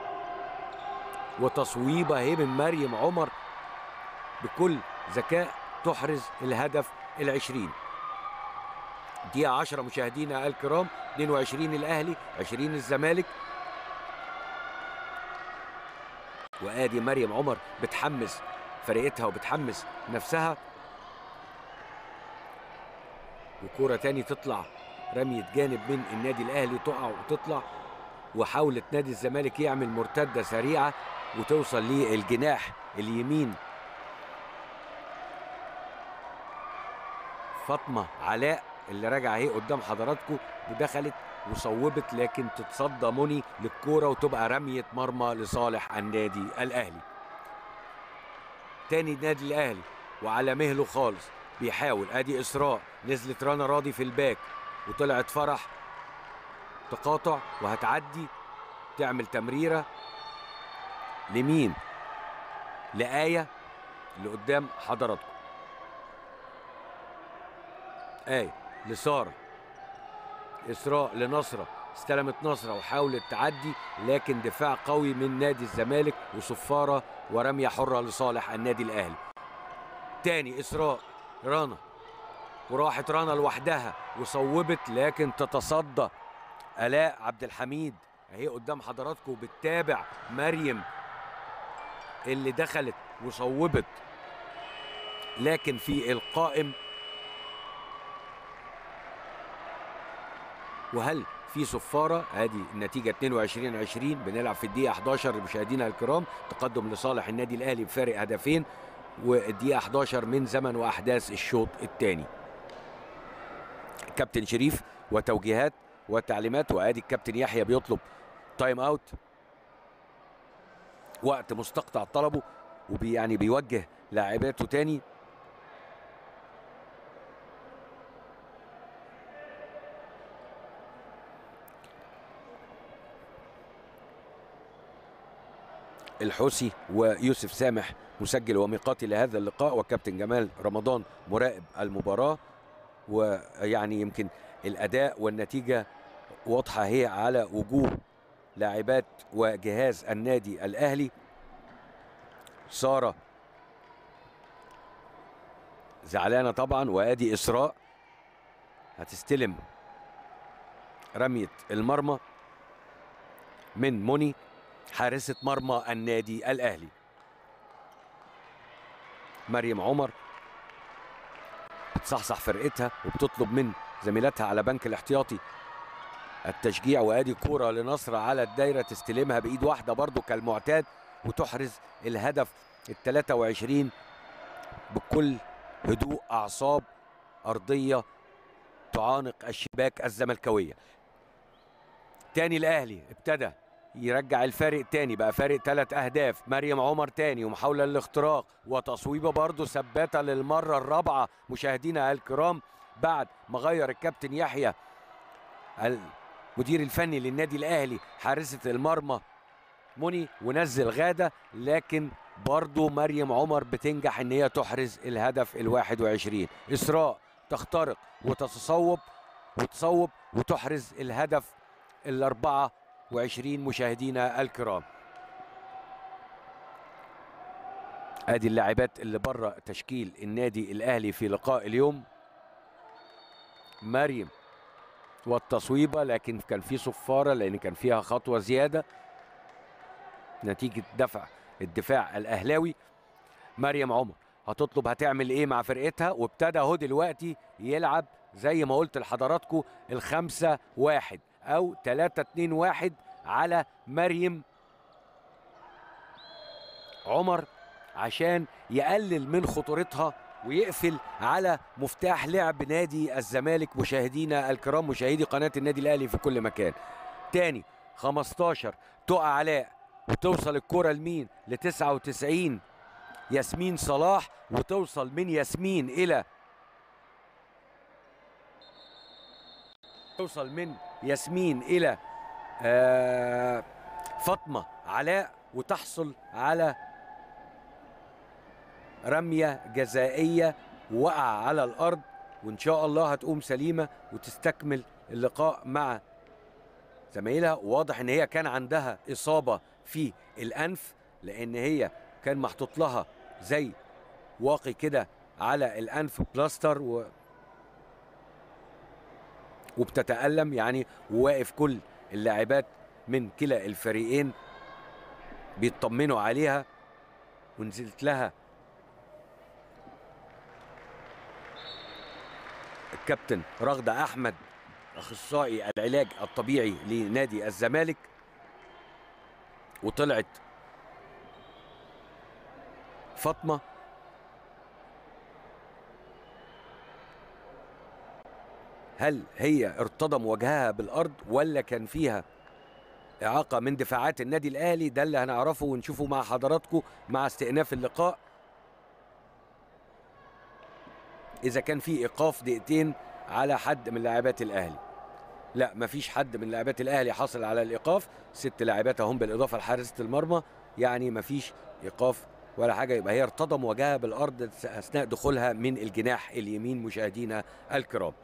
وتصويبة هي من مريم عمر بكل ذكاء تحرز الهدف العشرين. دقيقة عشرة مشاهدينا الكرام، اتنين وعشرين الأهلي عشرين الزمالك. وآدي مريم عمر بتحمس فريقتها وبتحمس نفسها، وكورة تاني تطلع رمية جانب من النادي الأهلي تقع وتطلع، وحاولت نادي الزمالك يعمل مرتدة سريعة وتوصل للجناح اليمين فاطمة علاء اللي راجعه اهي قدام حضراتكم، ودخلت وصوبت لكن تتصدى موني للكوره وتبقى رميه مرمى لصالح النادي الاهلي. تاني النادي الاهلي وعلى مهله خالص بيحاول. ادي اسراء، نزلت رنا راضي في الباك وطلعت فرح تقاطع وهتعدي تعمل تمريره لمين؟ لآية اللي قدام حضراتكم. آية لسارة، إسراء لنصرة، استلمت نصرة وحاولت تعدي لكن دفاع قوي من نادي الزمالك وصفارة ورمية حرة لصالح النادي الأهلي. تاني إسراء رنا، وراحت رنا لوحدها وصوبت لكن تتصدى آلاء عبد الحميد اهي قدام حضراتكم بتتابع مريم اللي دخلت وصوبت، لكن في القائم وهل في صفاره؟ ادي النتيجه اتنين وعشرين عشرين، بنلعب في الدقيقه حداشر مشاهدينا الكرام، تقدم لصالح النادي الاهلي بفارق هدفين، والدقيقه حداشر من زمن واحداث الشوط الثاني. كابتن شريف وتوجيهات وتعليمات، وادي الكابتن يحيى بيطلب تايم اوت، وقت مستقطع طلبه، وبي يعني بيوجه لاعباته تاني. الحوسي ويوسف سامح مسجل وميقاتي لهذا اللقاء، وكابتن جمال رمضان مراقب المباراة. ويعني يمكن الأداء والنتيجة واضحة هي على وجوه لاعبات وجهاز النادي الأهلي. سارة زعلانة طبعا، وادي إسراء هتستلم رمية المرمى من موني حارسة مرمى النادي الأهلي. مريم عمر بتصحصح فرقتها وبتطلب من زميلتها على بنك الاحتياطي التشجيع، وادي كوره لنصر على الدايره تستلمها بايد واحده برضو كالمعتاد وتحرز الهدف ال ثلاثة وعشرين بكل هدوء اعصاب ارضيه تعانق الشباك الزملكاويه. تاني الاهلي ابتدى يرجع الفارق تاني، بقى فارق ثلاث اهداف. مريم عمر تاني ومحاوله للاختراق وتصويبه برضو ثباته للمره الرابعه مشاهدينا الكرام بعد ما غير الكابتن يحيى المدير الفني للنادي الاهلي حارسه المرمى مني ونزل غاده، لكن برضو مريم عمر بتنجح ان هي تحرز الهدف الواحد وعشرين. اسراء تخترق وتتصوب وتصوب وتحرز الهدف الاربعة وعشرين مشاهدينا الكرام. ادي اللاعبات اللي بره تشكيل النادي الاهلي في لقاء اليوم. مريم والتصويبه، لكن كان في صفاره لان كان فيها خطوه زياده نتيجه دفع الدفاع الاهلاوي. مريم عمر هتطلب هتعمل ايه مع فرقتها، وابتدى اهو دلوقتي يلعب زي ما قلت لحضراتكم الخمسة واحد او ثلاثة اتنين واحد على مريم عمر عشان يقلل من خطورتها ويقفل على مفتاح لعب نادي الزمالك مشاهدينا الكرام، مشاهدي قناة النادي الأهلي في كل مكان. تاني خمستاشر تقع علاء وتوصل الكرة لمين؟ ل تسعة وتسعين ياسمين صلاح، وتوصل من ياسمين إلى توصل من ياسمين إلى آه فاطمة علاء، وتحصل على رمية جزائية وقع على الأرض، وإن شاء الله هتقوم سليمة وتستكمل اللقاء مع زمايلها. واضح إن هي كان عندها إصابة في الأنف، لأن هي كان محطوط لها زي واقي كده على الأنف بلاستر و... وبتتألم يعني، وواقف كل اللاعبات من كلا الفريقين بيطمنوا عليها. ونزلت لها الكابتن رغدة أحمد أخصائي العلاج الطبيعي لنادي الزمالك، وطلعت فاطمة هل هي ارتضم وجهها بالأرض ولا كان فيها إعاقة من دفاعات النادي الأهلي؟ ده اللي هنعرفه ونشوفه مع حضراتكم مع استئناف اللقاء. إذا كان في إيقاف دقيقتين على حد من لاعبات الأهلي. لا، مفيش حد من لاعبات الأهلي حصل على الإيقاف، ست لاعبات هم بالإضافة لحارسة المرمى، يعني مفيش إيقاف ولا حاجة. يبقى هي ارتضم وجهها بالأرض أثناء دخولها من الجناح اليمين مشاهدينا الكرام.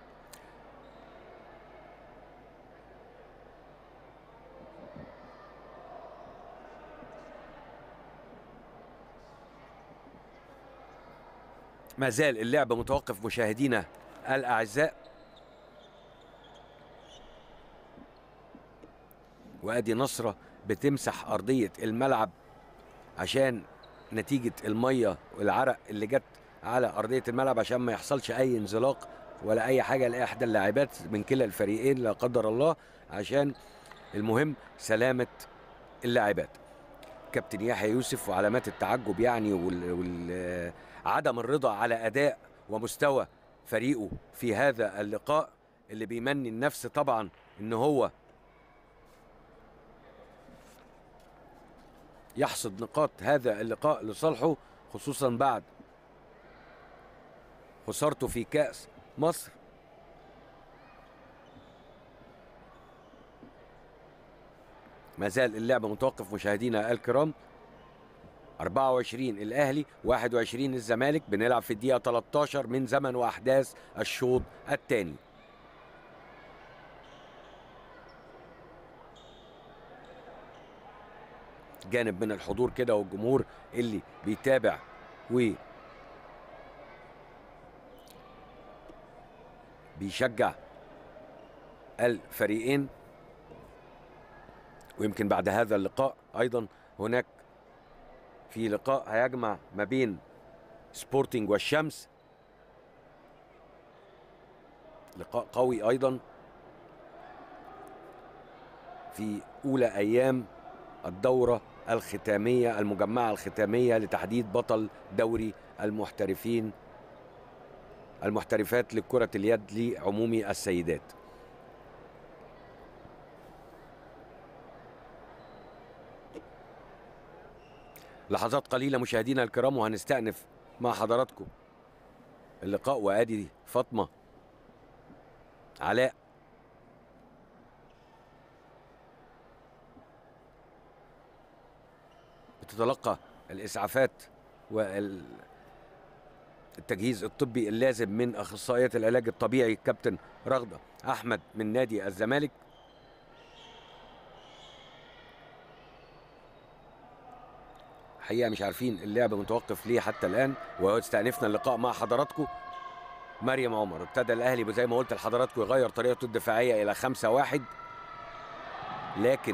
ما زال اللعب متوقف مشاهدينا الأعزاء، وادي نصرة بتمسح أرضية الملعب عشان نتيجة المية والعرق اللي جت على أرضية الملعب عشان ما يحصلش أي انزلاق ولا أي حاجة لأحد اللاعبات من كلا الفريقين لا قدر الله، عشان المهم سلامة اللاعبات. كابتن يحيى يوسف وعلامات التعجب يعني وعدم الرضا على أداء ومستوى فريقه في هذا اللقاء، اللي بيمني النفس طبعا إن هو يحصد نقاط هذا اللقاء لصالحه، خصوصا بعد خسارته في كأس مصر. ما زال اللعب متوقف مشاهدينا الكرام. أربعة وعشرين الأهلي واحد وعشرين الزمالك، بنلعب في الدقيقة ثلاثة عشر من زمن وأحداث الشوط الثاني. جانب من الحضور كده والجمهور اللي بيتابع و بيشجع الفريقين. ويمكن بعد هذا اللقاء ايضا هناك في لقاء هيجمع ما بين سبورتنج والشمس، لقاء قوي ايضا في اولى ايام الدوره الختاميه المجمعه الختاميه لتحديد بطل دوري المحترفين المحترفات لكره اليد لعمومي السيدات. لحظات قليله مشاهدينا الكرام وهنستأنف مع حضراتكم اللقاء. وادي فاطمه علاء بتتلقى الاسعافات والتجهيز الطبي اللازم من اخصائيات العلاج الطبيعي كابتن رغده احمد من نادي الزمالك. حقيقه مش عارفين اللعب متوقف ليه حتى الان، واستأنفنا اللقاء مع حضراتكم. مريم عمر ابتدى الاهلي زي ما قلت لحضراتكم يغير طريقته الدفاعيه الى خمسة واحد، لكن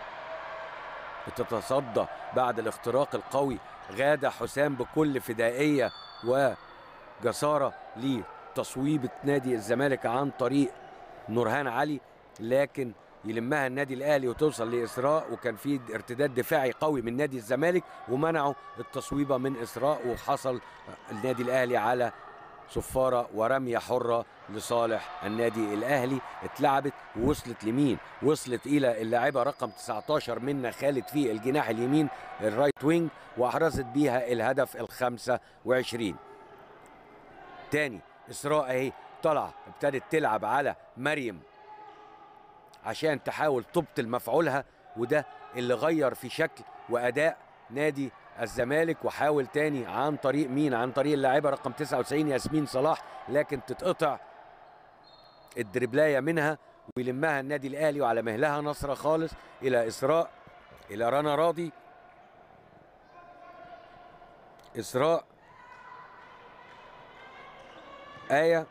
بتتصدى بعد الاختراق القوي غادة حسام بكل فدائيه وجساره لتصويبه نادي الزمالك عن طريق نورهان علي، لكن يلمها النادي الاهلي وتوصل لاسراء، وكان في ارتداد دفاعي قوي من نادي الزمالك ومنعوا التصويبه من اسراء، وحصل النادي الاهلي على صفاره ورميه حره لصالح النادي الاهلي. اتلعبت ووصلت لمين؟ وصلت الى اللاعبه رقم تسعتاشر منا خالد في الجناح اليمين الرايت وينج، واحرزت بيها الهدف الخامس والعشرين. تاني اسراء اهي طالعه ابتدت تلعب على مريم عشان تحاول تبطل مفعولها، وده اللي غير في شكل واداء نادي الزمالك. وحاول تاني عن طريق مين؟ عن طريق اللاعبه رقم تسعة وتسعين ياسمين صلاح، لكن تتقطع الدربلايه منها ويلمها النادي الاهلي، وعلى مهلها نصره خالص الى اسراء، الى رنا راضي. اسراء، آية،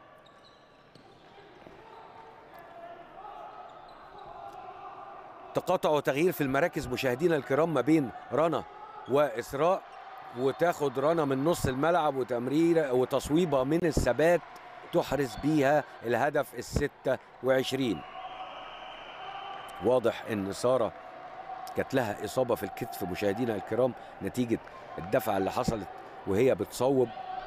تقاطع وتغيير في المراكز مشاهدينا الكرام ما بين رنا وإسراء، وتاخد رنا من نص الملعب وتمرير وتصويبة من الثبات تحرز بيها الهدف الستة وعشرين. واضح ان سارة كانت لها إصابة في الكتف مشاهدينا الكرام نتيجة الدفعة اللي حصلت وهي بتصوب.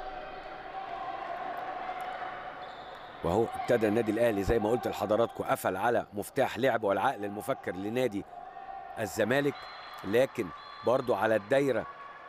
وهو ابتدى النادي الاهلي زي ما قلت لحضراتكم قفل على مفتاح لعب والعقل المفكر لنادي الزمالك، لكن برضو على الدايره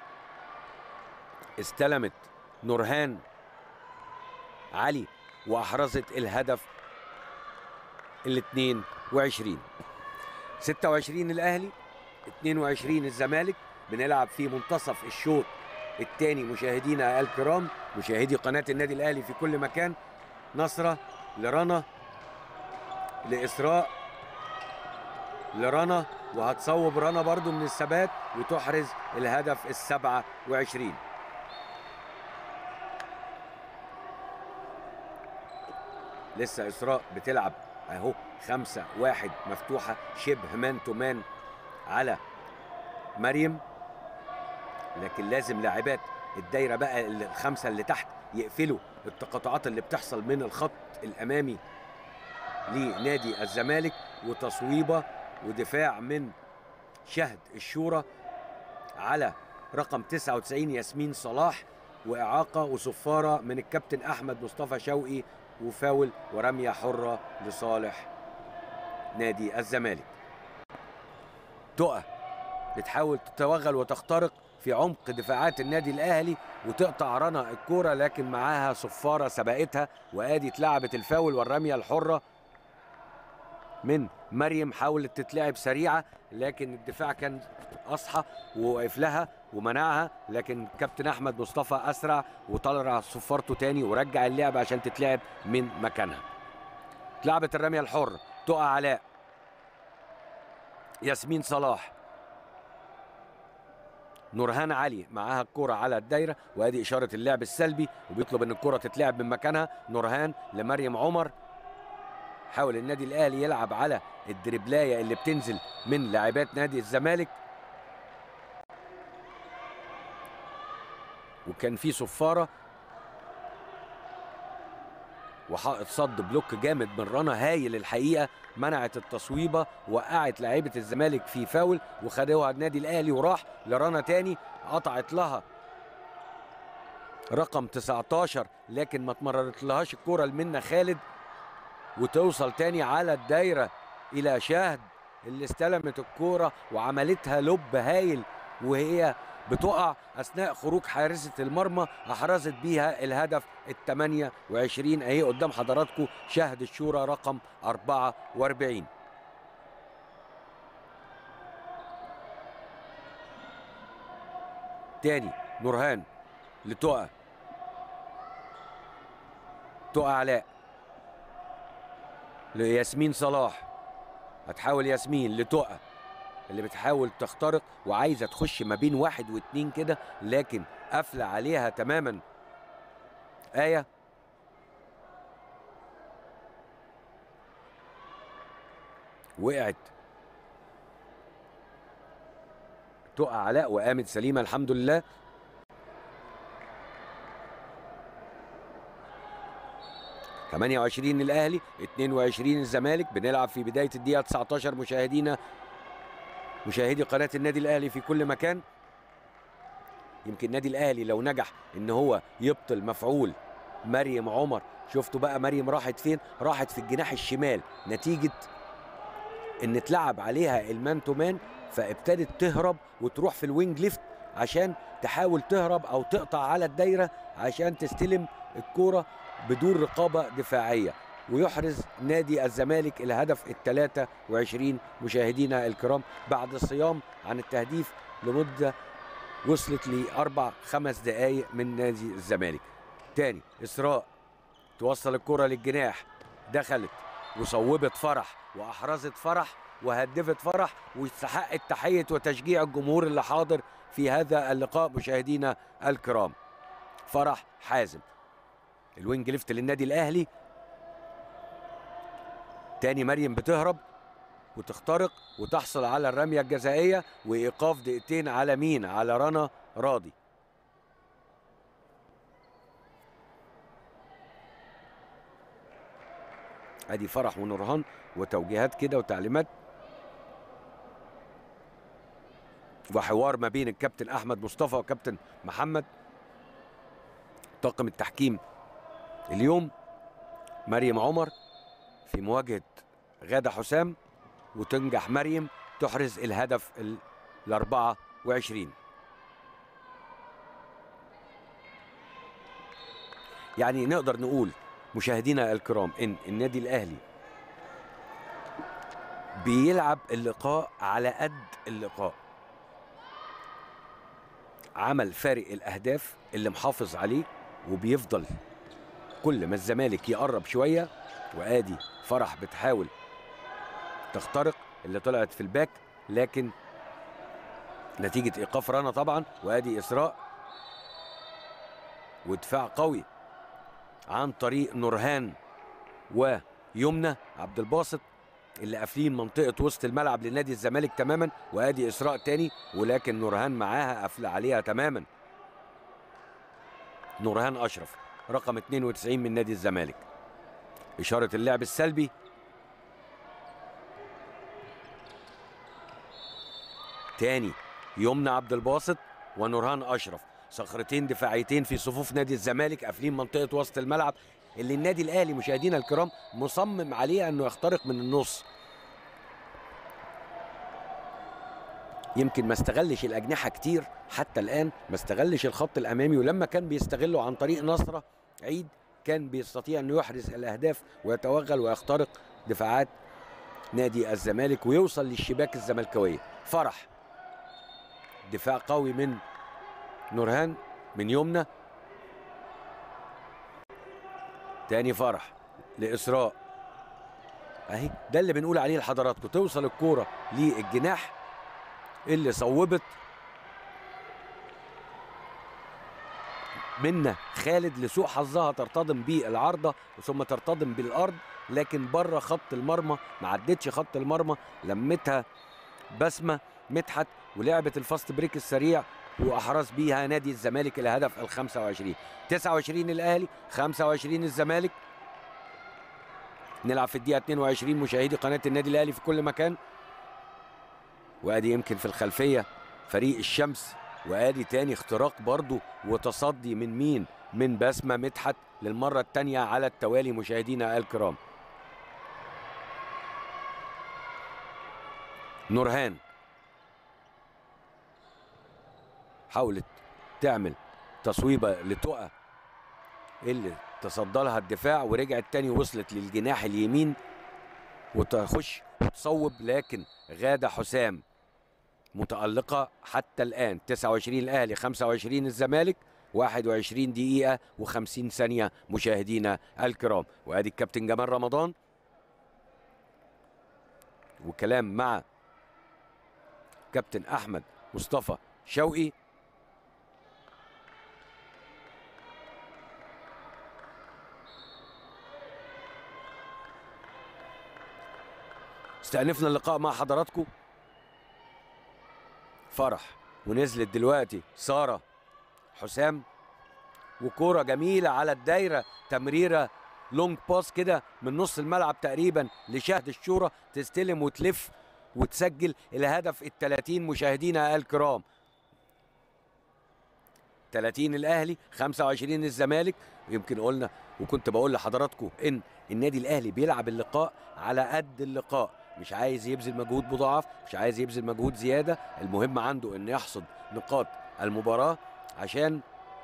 استلمت نورهان علي واحرزت الهدف ال اثنين وعشرين. ستة وعشرين الاهلي، اثنين وعشرين الزمالك. بنلعب في منتصف الشوط الثاني مشاهدينا الكرام، مشاهدي قناه النادي الاهلي في كل مكان. نصرة لرنا، لإسراء، لرنا، وهتصوب رنا برضو من الثبات وتحرز الهدف السبعة وعشرين. لسه إسراء بتلعب اهو خمسة واحد مفتوحة شبه مان تو مان على مريم، لكن لازم لاعبات الدايرة بقى الخمسة اللي تحت يقفلوا التقاطعات اللي بتحصل من الخط الامامي لنادي الزمالك، وتصويبه ودفاع من شهد الشورى على رقم تسعة وتسعين ياسمين صلاح، واعاقه وصفاره من الكابتن احمد مصطفى شوقي، وفاول ورميه حره لصالح نادي الزمالك. تقى بتحاول تتوغل وتخترق في عمق دفاعات النادي الاهلي وتقطع رنا الكوره، لكن معاها صفاره سبقتها، وادي اتلعبت الفاول والرميه الحره من مريم. حاولت تتلعب سريعه لكن الدفاع كان اصحى ووقف لها ومنعها، لكن كابتن احمد مصطفى اسرع وطلع صفارته تاني ورجع اللعب عشان تتلعب من مكانها. اتلعبت الرميه الحره، تقع علاء، ياسمين صلاح، نورهان علي معاها الكرة على الدايرة، وادي إشارة اللعب السلبي وبيطلب إن الكرة تتلعب من مكانها. نورهان لمريم عمر. حاول النادي الأهلي يلعب على الدربلاية اللي بتنزل من لاعبات نادي الزمالك، وكان في صفاره وحائط صد بلوك جامد من رنا هايل الحقيقه، منعت التصويبه، وقعت لعيبه الزمالك في فاول وخدوها النادي الاهلي، وراح لرنا تاني قطعت لها رقم تسعتاشر لكن ما تمررت لهاش الكوره لمنى خالد، وتوصل تاني على الدايره الى شهد اللي استلمت الكوره وعملتها لب هايل وهي بتقع اثناء خروج حارسه المرمى، احرزت بيها الهدف الثمانية وعشرين. اهي قدام حضراتكم شهد الشورى رقم أربعة وأربعين. تاني نورهان لتقى، تقى علاء لياسمين صلاح، هتحاول ياسمين لتقى اللي بتحاول تخترق وعايزه تخش ما بين واحد واثنين كده، لكن قافله عليها تماما آية. وقعت تقع علاء وقامت سليمه الحمد لله. ثمانية وعشرين الاهلي اثنين وعشرين الزمالك. بنلعب في بدايه الدقيقه تسعتاشر مشاهدينا مشاهدي قناه النادي الاهلي في كل مكان. يمكن النادي الاهلي لو نجح ان هو يبطل مفعول مريم عمر، شفتوا بقى مريم راحت فين؟ راحت في الجناح الشمال نتيجه ان اتلعب عليها المان تو مان، فابتدت تهرب وتروح في الوينج ليفت عشان تحاول تهرب او تقطع على الدايره عشان تستلم الكوره بدون رقابه دفاعيه، ويحرز نادي الزمالك الهدف الثلاثة وعشرين مشاهدينا الكرام بعد الصيام عن التهديف لمده وصلت لاربع خمس دقائق من نادي الزمالك. تاني اسراء توصل الكره للجناح، دخلت وصوبت فرح واحرزت فرح وهدفت فرح واستحقت تحيه وتشجيع الجمهور اللي حاضر في هذا اللقاء مشاهدينا الكرام. فرح حازم الوينج ليفت للنادي الاهلي. تاني مريم بتهرب وتخترق وتحصل على الرميه الجزائيه وايقاف دقيقتين على مين؟ على رنا راضي. ادي فرح ونورهان وتوجيهات كده وتعليمات وحوار ما بين الكابتن احمد مصطفى وكابتن محمد. طاقم التحكيم اليوم مريم عمر في مواجهه غاده حسام، وتنجح مريم تحرز الهدف الأربعة وعشرين. يعني نقدر نقول مشاهدينا الكرام ان النادي الاهلي بيلعب اللقاء على قد اللقاء، عمل فارق الاهداف اللي محافظ عليه وبيفضل كل ما الزمالك يقرب شويه. وادي فرح بتحاول تخترق اللي طلعت في الباك لكن نتيجه ايقاف رنا طبعا. وادي اسراء ودفاع قوي عن طريق نورهان ويمنى عبد الباسط اللي قافلين منطقه وسط الملعب لنادي الزمالك تماما. وادي اسراء تاني ولكن نورهان معاها قافله عليها تماما. نورهان اشرف رقم اثنين وتسعين من نادي الزمالك. اشاره اللعب السلبي. تاني يمنى عبد الباسط ونورهان اشرف، صخرتين دفاعيتين في صفوف نادي الزمالك قافلين منطقه وسط الملعب اللي النادي الاهلي مشاهدينا الكرام مصمم عليه انه يخترق من النص. يمكن ما استغلش الاجنحه كتير حتى الان، ما استغلش الخط الامامي، ولما كان بيستغله عن طريق نصره عيد كان بيستطيع انه يحرز الاهداف ويتوغل ويخترق دفاعات نادي الزمالك ويوصل للشباك الزملكاويه. فرح دفاع قوي من نورهان من يمنى. تاني فرح لإسراء، اهي ده اللي بنقول عليه لحضراتكم، توصل الكوره للجناح اللي صوبت منى خالد لسوء حظها ترتضم بالعارضه ثم ترتضم بالارض لكن بره خط المرمى، ما عدتش خط المرمى، لمتها بسمه مدحت ولعبت الفاست بريك السريع واحرز بيها نادي الزمالك الهدف ال خمسة وعشرين. تسعة وعشرين الاهلي، خمسة وعشرين الزمالك. نلعب في الدقيقه اتنين وعشرين مشاهدي قناه النادي الاهلي في كل مكان. وادي يمكن في الخلفيه فريق الشمس، وادي تاني اختراق برضو وتصدي من مين؟ من بسمه مدحت للمره الثانيه على التوالي مشاهدينا الكرام. نورهان حاولت تعمل تصويبه لتقى اللي تصدى لها الدفاع، ورجعت تاني وصلت للجناح اليمين وتخش وتصوب، لكن غادة حسام متألقة حتى الآن. تسعة وعشرين الأهلي، خمسة وعشرين الزمالك، واحد وعشرين دقيقة وخمسين ثانية مشاهدينا الكرام. وادي الكابتن جمال رمضان وكلام مع كابتن أحمد مصطفى شوقي. استأنفنا اللقاء مع حضراتكم. فرح ونزلت دلوقتي سارة حسام، وكورة جميلة على الدايرة، تمريرة لونج باس كده من نص الملعب تقريبا لشهد الشورى، تستلم وتلف وتسجل الهدف الثلاثين مشاهدينا الكرام. ثلاثين الأهلي، خمسة وعشرين الزمالك. يمكن قلنا وكنت بقول لحضراتكم إن النادي الأهلي بيلعب اللقاء على قد اللقاء، مش عايز يبذل مجهود مضاعف، مش عايز يبذل مجهود زيادة. المهم عنده إن يحصد نقاط المباراة عشان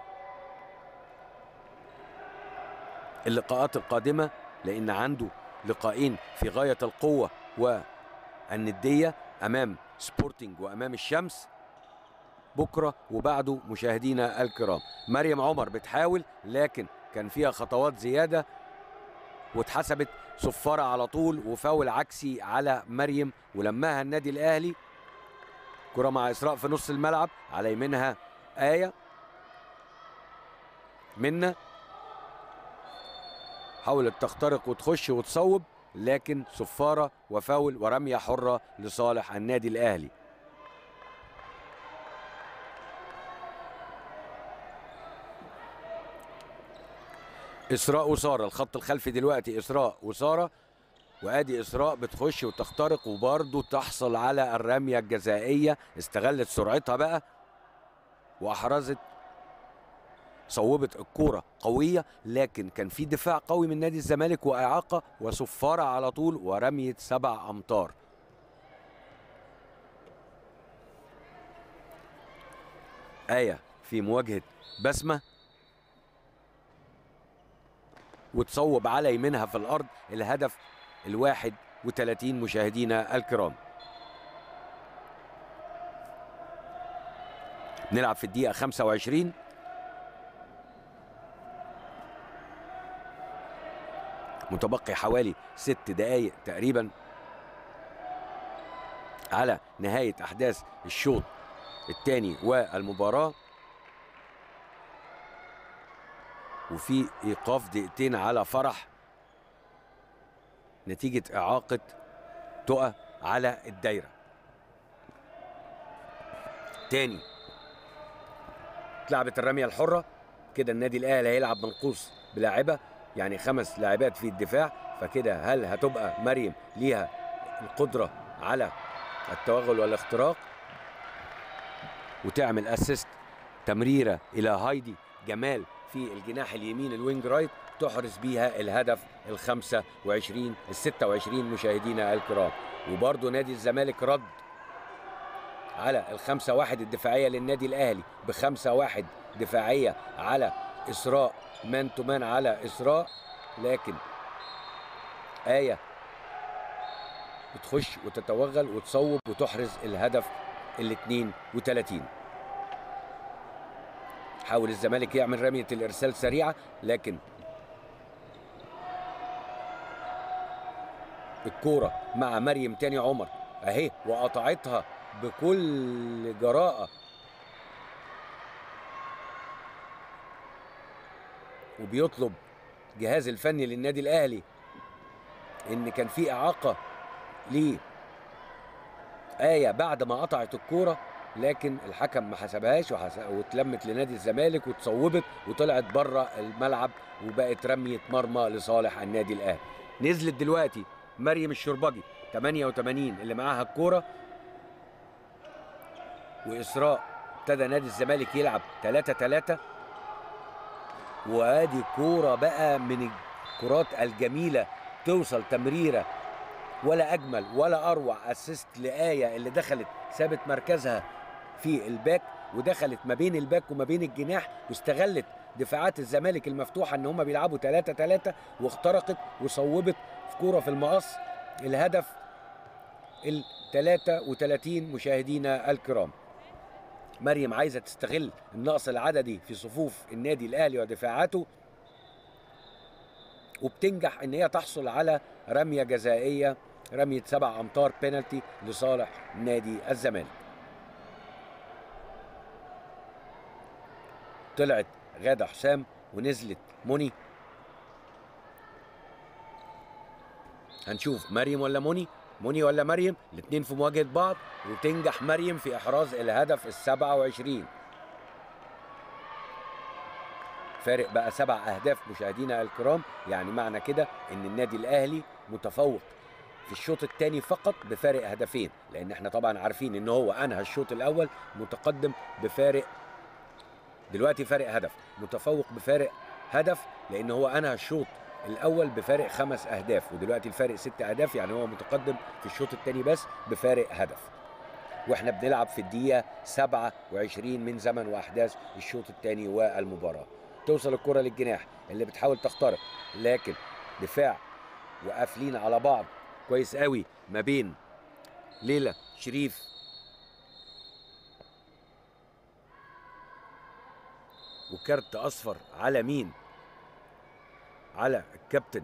اللقاءات القادمة، لأن عنده لقاءين في غاية القوة والندية أمام سبورتنج وأمام الشمس بكرة وبعده مشاهدينا الكرام. مريم عمر بتحاول لكن كان فيها خطوات زيادة واتحسبت صفارة على طول وفاول عكسي على مريم، ولماها النادي الأهلي. كرة مع إسراء في نص الملعب، على يمينها آية منا، حاولت تخترق وتخش وتصوب لكن صفارة وفاول ورمية حرة لصالح النادي الأهلي. إسراء وسارة الخط الخلفي دلوقتي، إسراء وسارة، وادي إسراء بتخش وتخترق وبرضه تحصل على الرمية الجزائية. استغلت سرعتها بقى وأحرزت، صوبت الكورة قوية لكن كان في دفاع قوي من نادي الزمالك وإعاقة وصفارة على طول ورمية سبع أمتار. آية في مواجهة بسمة وتصوب على يمينها في الأرض الهدف الواحد وثلاثين مشاهدينا الكرام. نلعب في الدقيقة خمسة وعشرين. متبقي حوالي ست دقايق تقريبا على نهاية أحداث الشوط الثاني والمباراة، وفي إيقاف دقيقتين على فرح نتيجة إعاقة تقى على الدايرة. تاني اتلعبت الرمية الحرة كده، النادي الأهلي هيلعب منقوص بلاعبة، يعني خمس لاعبات في الدفاع، فكده هل هتبقى مريم ليها القدرة على التوغل والاختراق وتعمل اسيست تمريرة إلى هايدي جمال في الجناح اليمين الوينج رايت تحرز بيها الهدف الخمسة وعشرين الستة وعشرين مشاهدينا الكرام. وبرضه نادي الزمالك رد على الخمسة واحد الدفاعية للنادي الأهلي بخمسة واحد دفاعية على إسراء، مان تو مان على إسراء، لكن آية بتخش وتتوغل وتصوب وتحرز الهدف الاثنين وثلاثين. حاول الزمالك يعمل رمية الإرسال سريعة لكن الكورة مع مريم تاني عمر اهي وقطعتها بكل جراءة، وبيطلب جهاز الفني للنادي الأهلي ان كان في إعاقة لآية بعد ما قطعت الكورة، لكن الحكم ما حسبهاش واتلمت لنادي الزمالك وتصوبت وطلعت بره الملعب وبقت رميه مرمى لصالح النادي الاهلي. نزلت دلوقتي مريم الشربجي ثمانية وثمانين اللي معاها الكوره، واسراء ابتدى نادي الزمالك يلعب ثلاثة ثلاثة. وادي كوره بقى من الكرات الجميله، توصل تمريره ولا اجمل ولا اروع اسيست لآية اللي دخلت سابت مركزها في الباك ودخلت ما بين الباك وما بين الجناح، واستغلت دفاعات الزمالك المفتوحه ان هم بيلعبوا ثلاثة ثلاثة واخترقت وصوبت في كوره في المقص. الهدف ال ثلاثة وثلاثين مشاهدينا الكرام. مريم عايزه تستغل النقص العددي في صفوف النادي الاهلي ودفاعاته، وبتنجح ان هي تحصل على رميه جزائيه، رميه سبع امتار بينالتي لصالح نادي الزمالك. طلعت غادة حسام ونزلت منى. هنشوف مريم ولا منى، منى ولا مريم، الاثنين في مواجهه بعض، وتنجح مريم في احراز الهدف السبعة وعشرين. فارق بقى سبع اهداف مشاهدينا الكرام، يعني معنى كده ان النادي الاهلي متفوق في الشوط الثاني فقط بفارق هدفين، لان احنا طبعا عارفين ان هو انهى الشوط الاول متقدم بفارق، دلوقتي فارق هدف، متفوق بفارق هدف لان هو انهى الشوط الاول بفارق خمس اهداف، ودلوقتي الفارق ست اهداف، يعني هو متقدم في الشوط الثاني بس بفارق هدف. واحنا بنلعب في الدقيقه سبعة وعشرين من زمن واحداث الشوط الثاني والمباراه. توصل الكره للجناح اللي بتحاول تخترق، لكن دفاع وقافلين على بعض كويس قوي ما بين ليلى شريف وكارت اصفر على مين؟ على الكابتن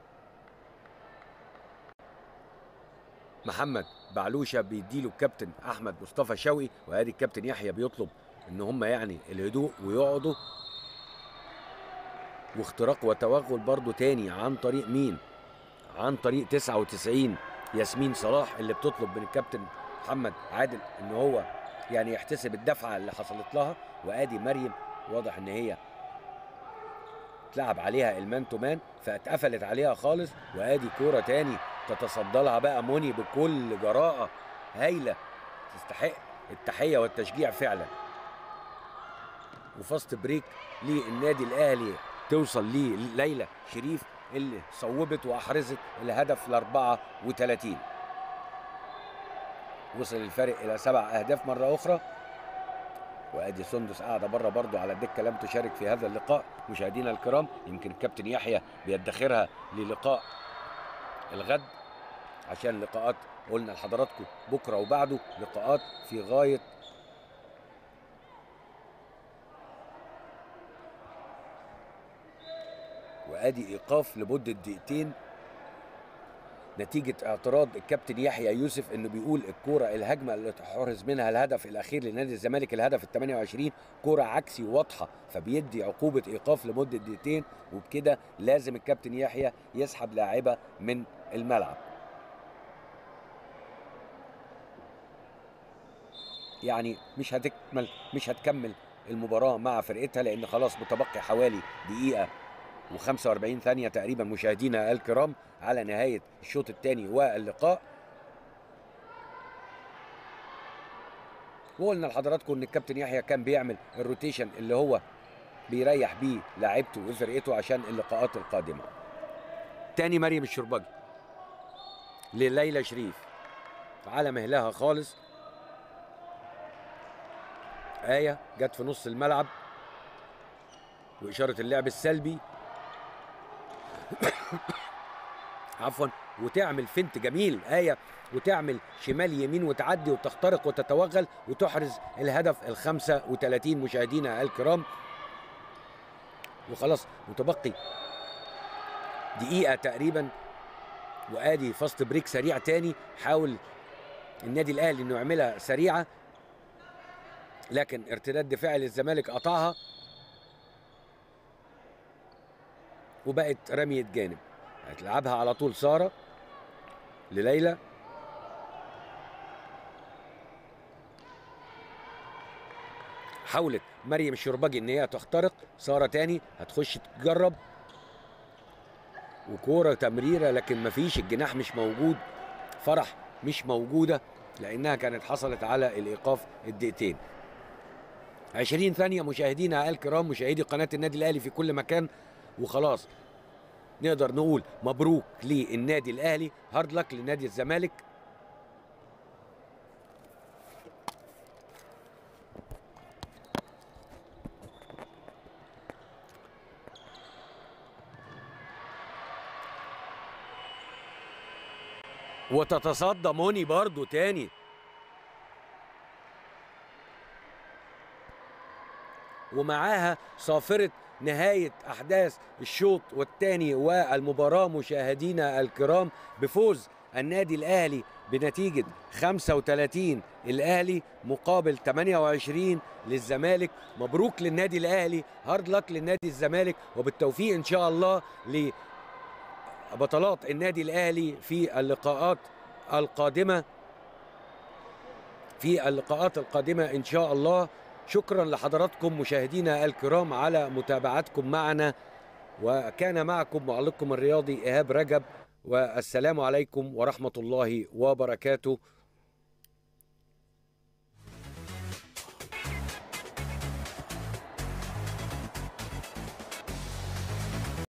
محمد بعلوشه، بيديله الكابتن احمد مصطفى شوقي، وادي الكابتن يحيى بيطلب ان هم يعني الهدوء ويقعدوا. واختراق وتوغل برضو تاني عن طريق مين؟ عن طريق تسعة وتسعين ياسمين صلاح، اللي بتطلب من الكابتن محمد عادل ان هو يعني يحتسب الدفعه اللي حصلت لها. وادي مريم واضح ان هي اتلعب عليها المان تو مان فاتقفلت عليها خالص. وادي كوره تاني تتصدى لها بقى منى بكل جراءه هايله، تستحق التحيه والتشجيع فعلا. وفاست بريك للنادي الاهلي توصل لليلى شريف اللي صوبت واحرزت الهدف ال أربعة وثلاثين. وصل الفارق الى سبع اهداف مره اخرى. وادي سندس قاعده بره برضو على الدكه لم تشارك في هذا اللقاء مشاهدينا الكرام، يمكن الكابتن يحيى بيدخرها للقاء الغد، عشان لقاءات قلنا لحضراتكم بكره وبعده لقاءات في غايه وادي ايقاف لمده دقيقتين نتيجه اعتراض الكابتن يحيى يوسف، انه بيقول الكوره الهجمه اللي تحرز منها الهدف الاخير لنادي الزمالك الهدف ال ثمانية وعشرين كوره عكسي واضحه، فبيدي عقوبه ايقاف لمده دقيقتين، وبكده لازم الكابتن يحيى يسحب لاعبه من الملعب. يعني مش هتكمل مش هتكمل المباراه مع فرقتها، لان خلاص متبقي حوالي دقيقه وخمسة وأربعين ثانيه تقريبا مشاهدينا الكرام على نهايه الشوط الثاني واللقاء. وقلنا لحضراتكم ان الكابتن يحيى كان بيعمل الروتيشن اللي هو بيريح بيه لاعيبته وفرقته عشان اللقاءات القادمه. تاني مريم الشربجي لليلى شريف على مهلها خالص. آية جت في نص الملعب وإشارة اللعب السلبي عفوا، وتعمل فنت جميل آية، وتعمل شمال يمين وتعدي وتخترق وتتوغل وتحرز الهدف الخمسة وثلاثين مشاهدينا الكرام. وخلاص متبقي دقيقة تقريبا، وآدي فاست بريك سريع تاني، حاول النادي الأهلي إنه يعملها سريعة، لكن ارتداد دفاعي للزمالك قطعها وبقت رمية جانب. هتلعبها على طول سارة لليلى، حاولت مريم الشربجي ان هي تخترق. ساره تاني هتخش تجرب، وكوره تمريره لكن مفيش، الجناح مش موجود، فرح مش موجوده لانها كانت حصلت على الايقاف الدقيقتين. عشرين ثانيه مشاهدينا الكرام، مشاهدي قناه النادي الاهلي في كل مكان، وخلاص نقدر نقول مبروك للنادي الاهلي، هارد لك لنادي الزمالك. وتتصدى موني برضو تاني، ومعاها صافرة نهاية أحداث الشوط والثاني والمباراة مشاهدينا الكرام بفوز النادي الأهلي بنتيجة خمسة وثلاثين الأهلي مقابل ثمانية وعشرين للزمالك. مبروك للنادي الأهلي، هارد لك للنادي الزمالك، وبالتوفيق إن شاء الله لبطلات النادي الأهلي في اللقاءات القادمة في اللقاءات القادمة إن شاء الله. شكرا لحضراتكم مشاهدينا الكرام على متابعتكم معنا، وكان معكم معلقكم الرياضي إيهاب رجب، والسلام عليكم ورحمة الله وبركاته.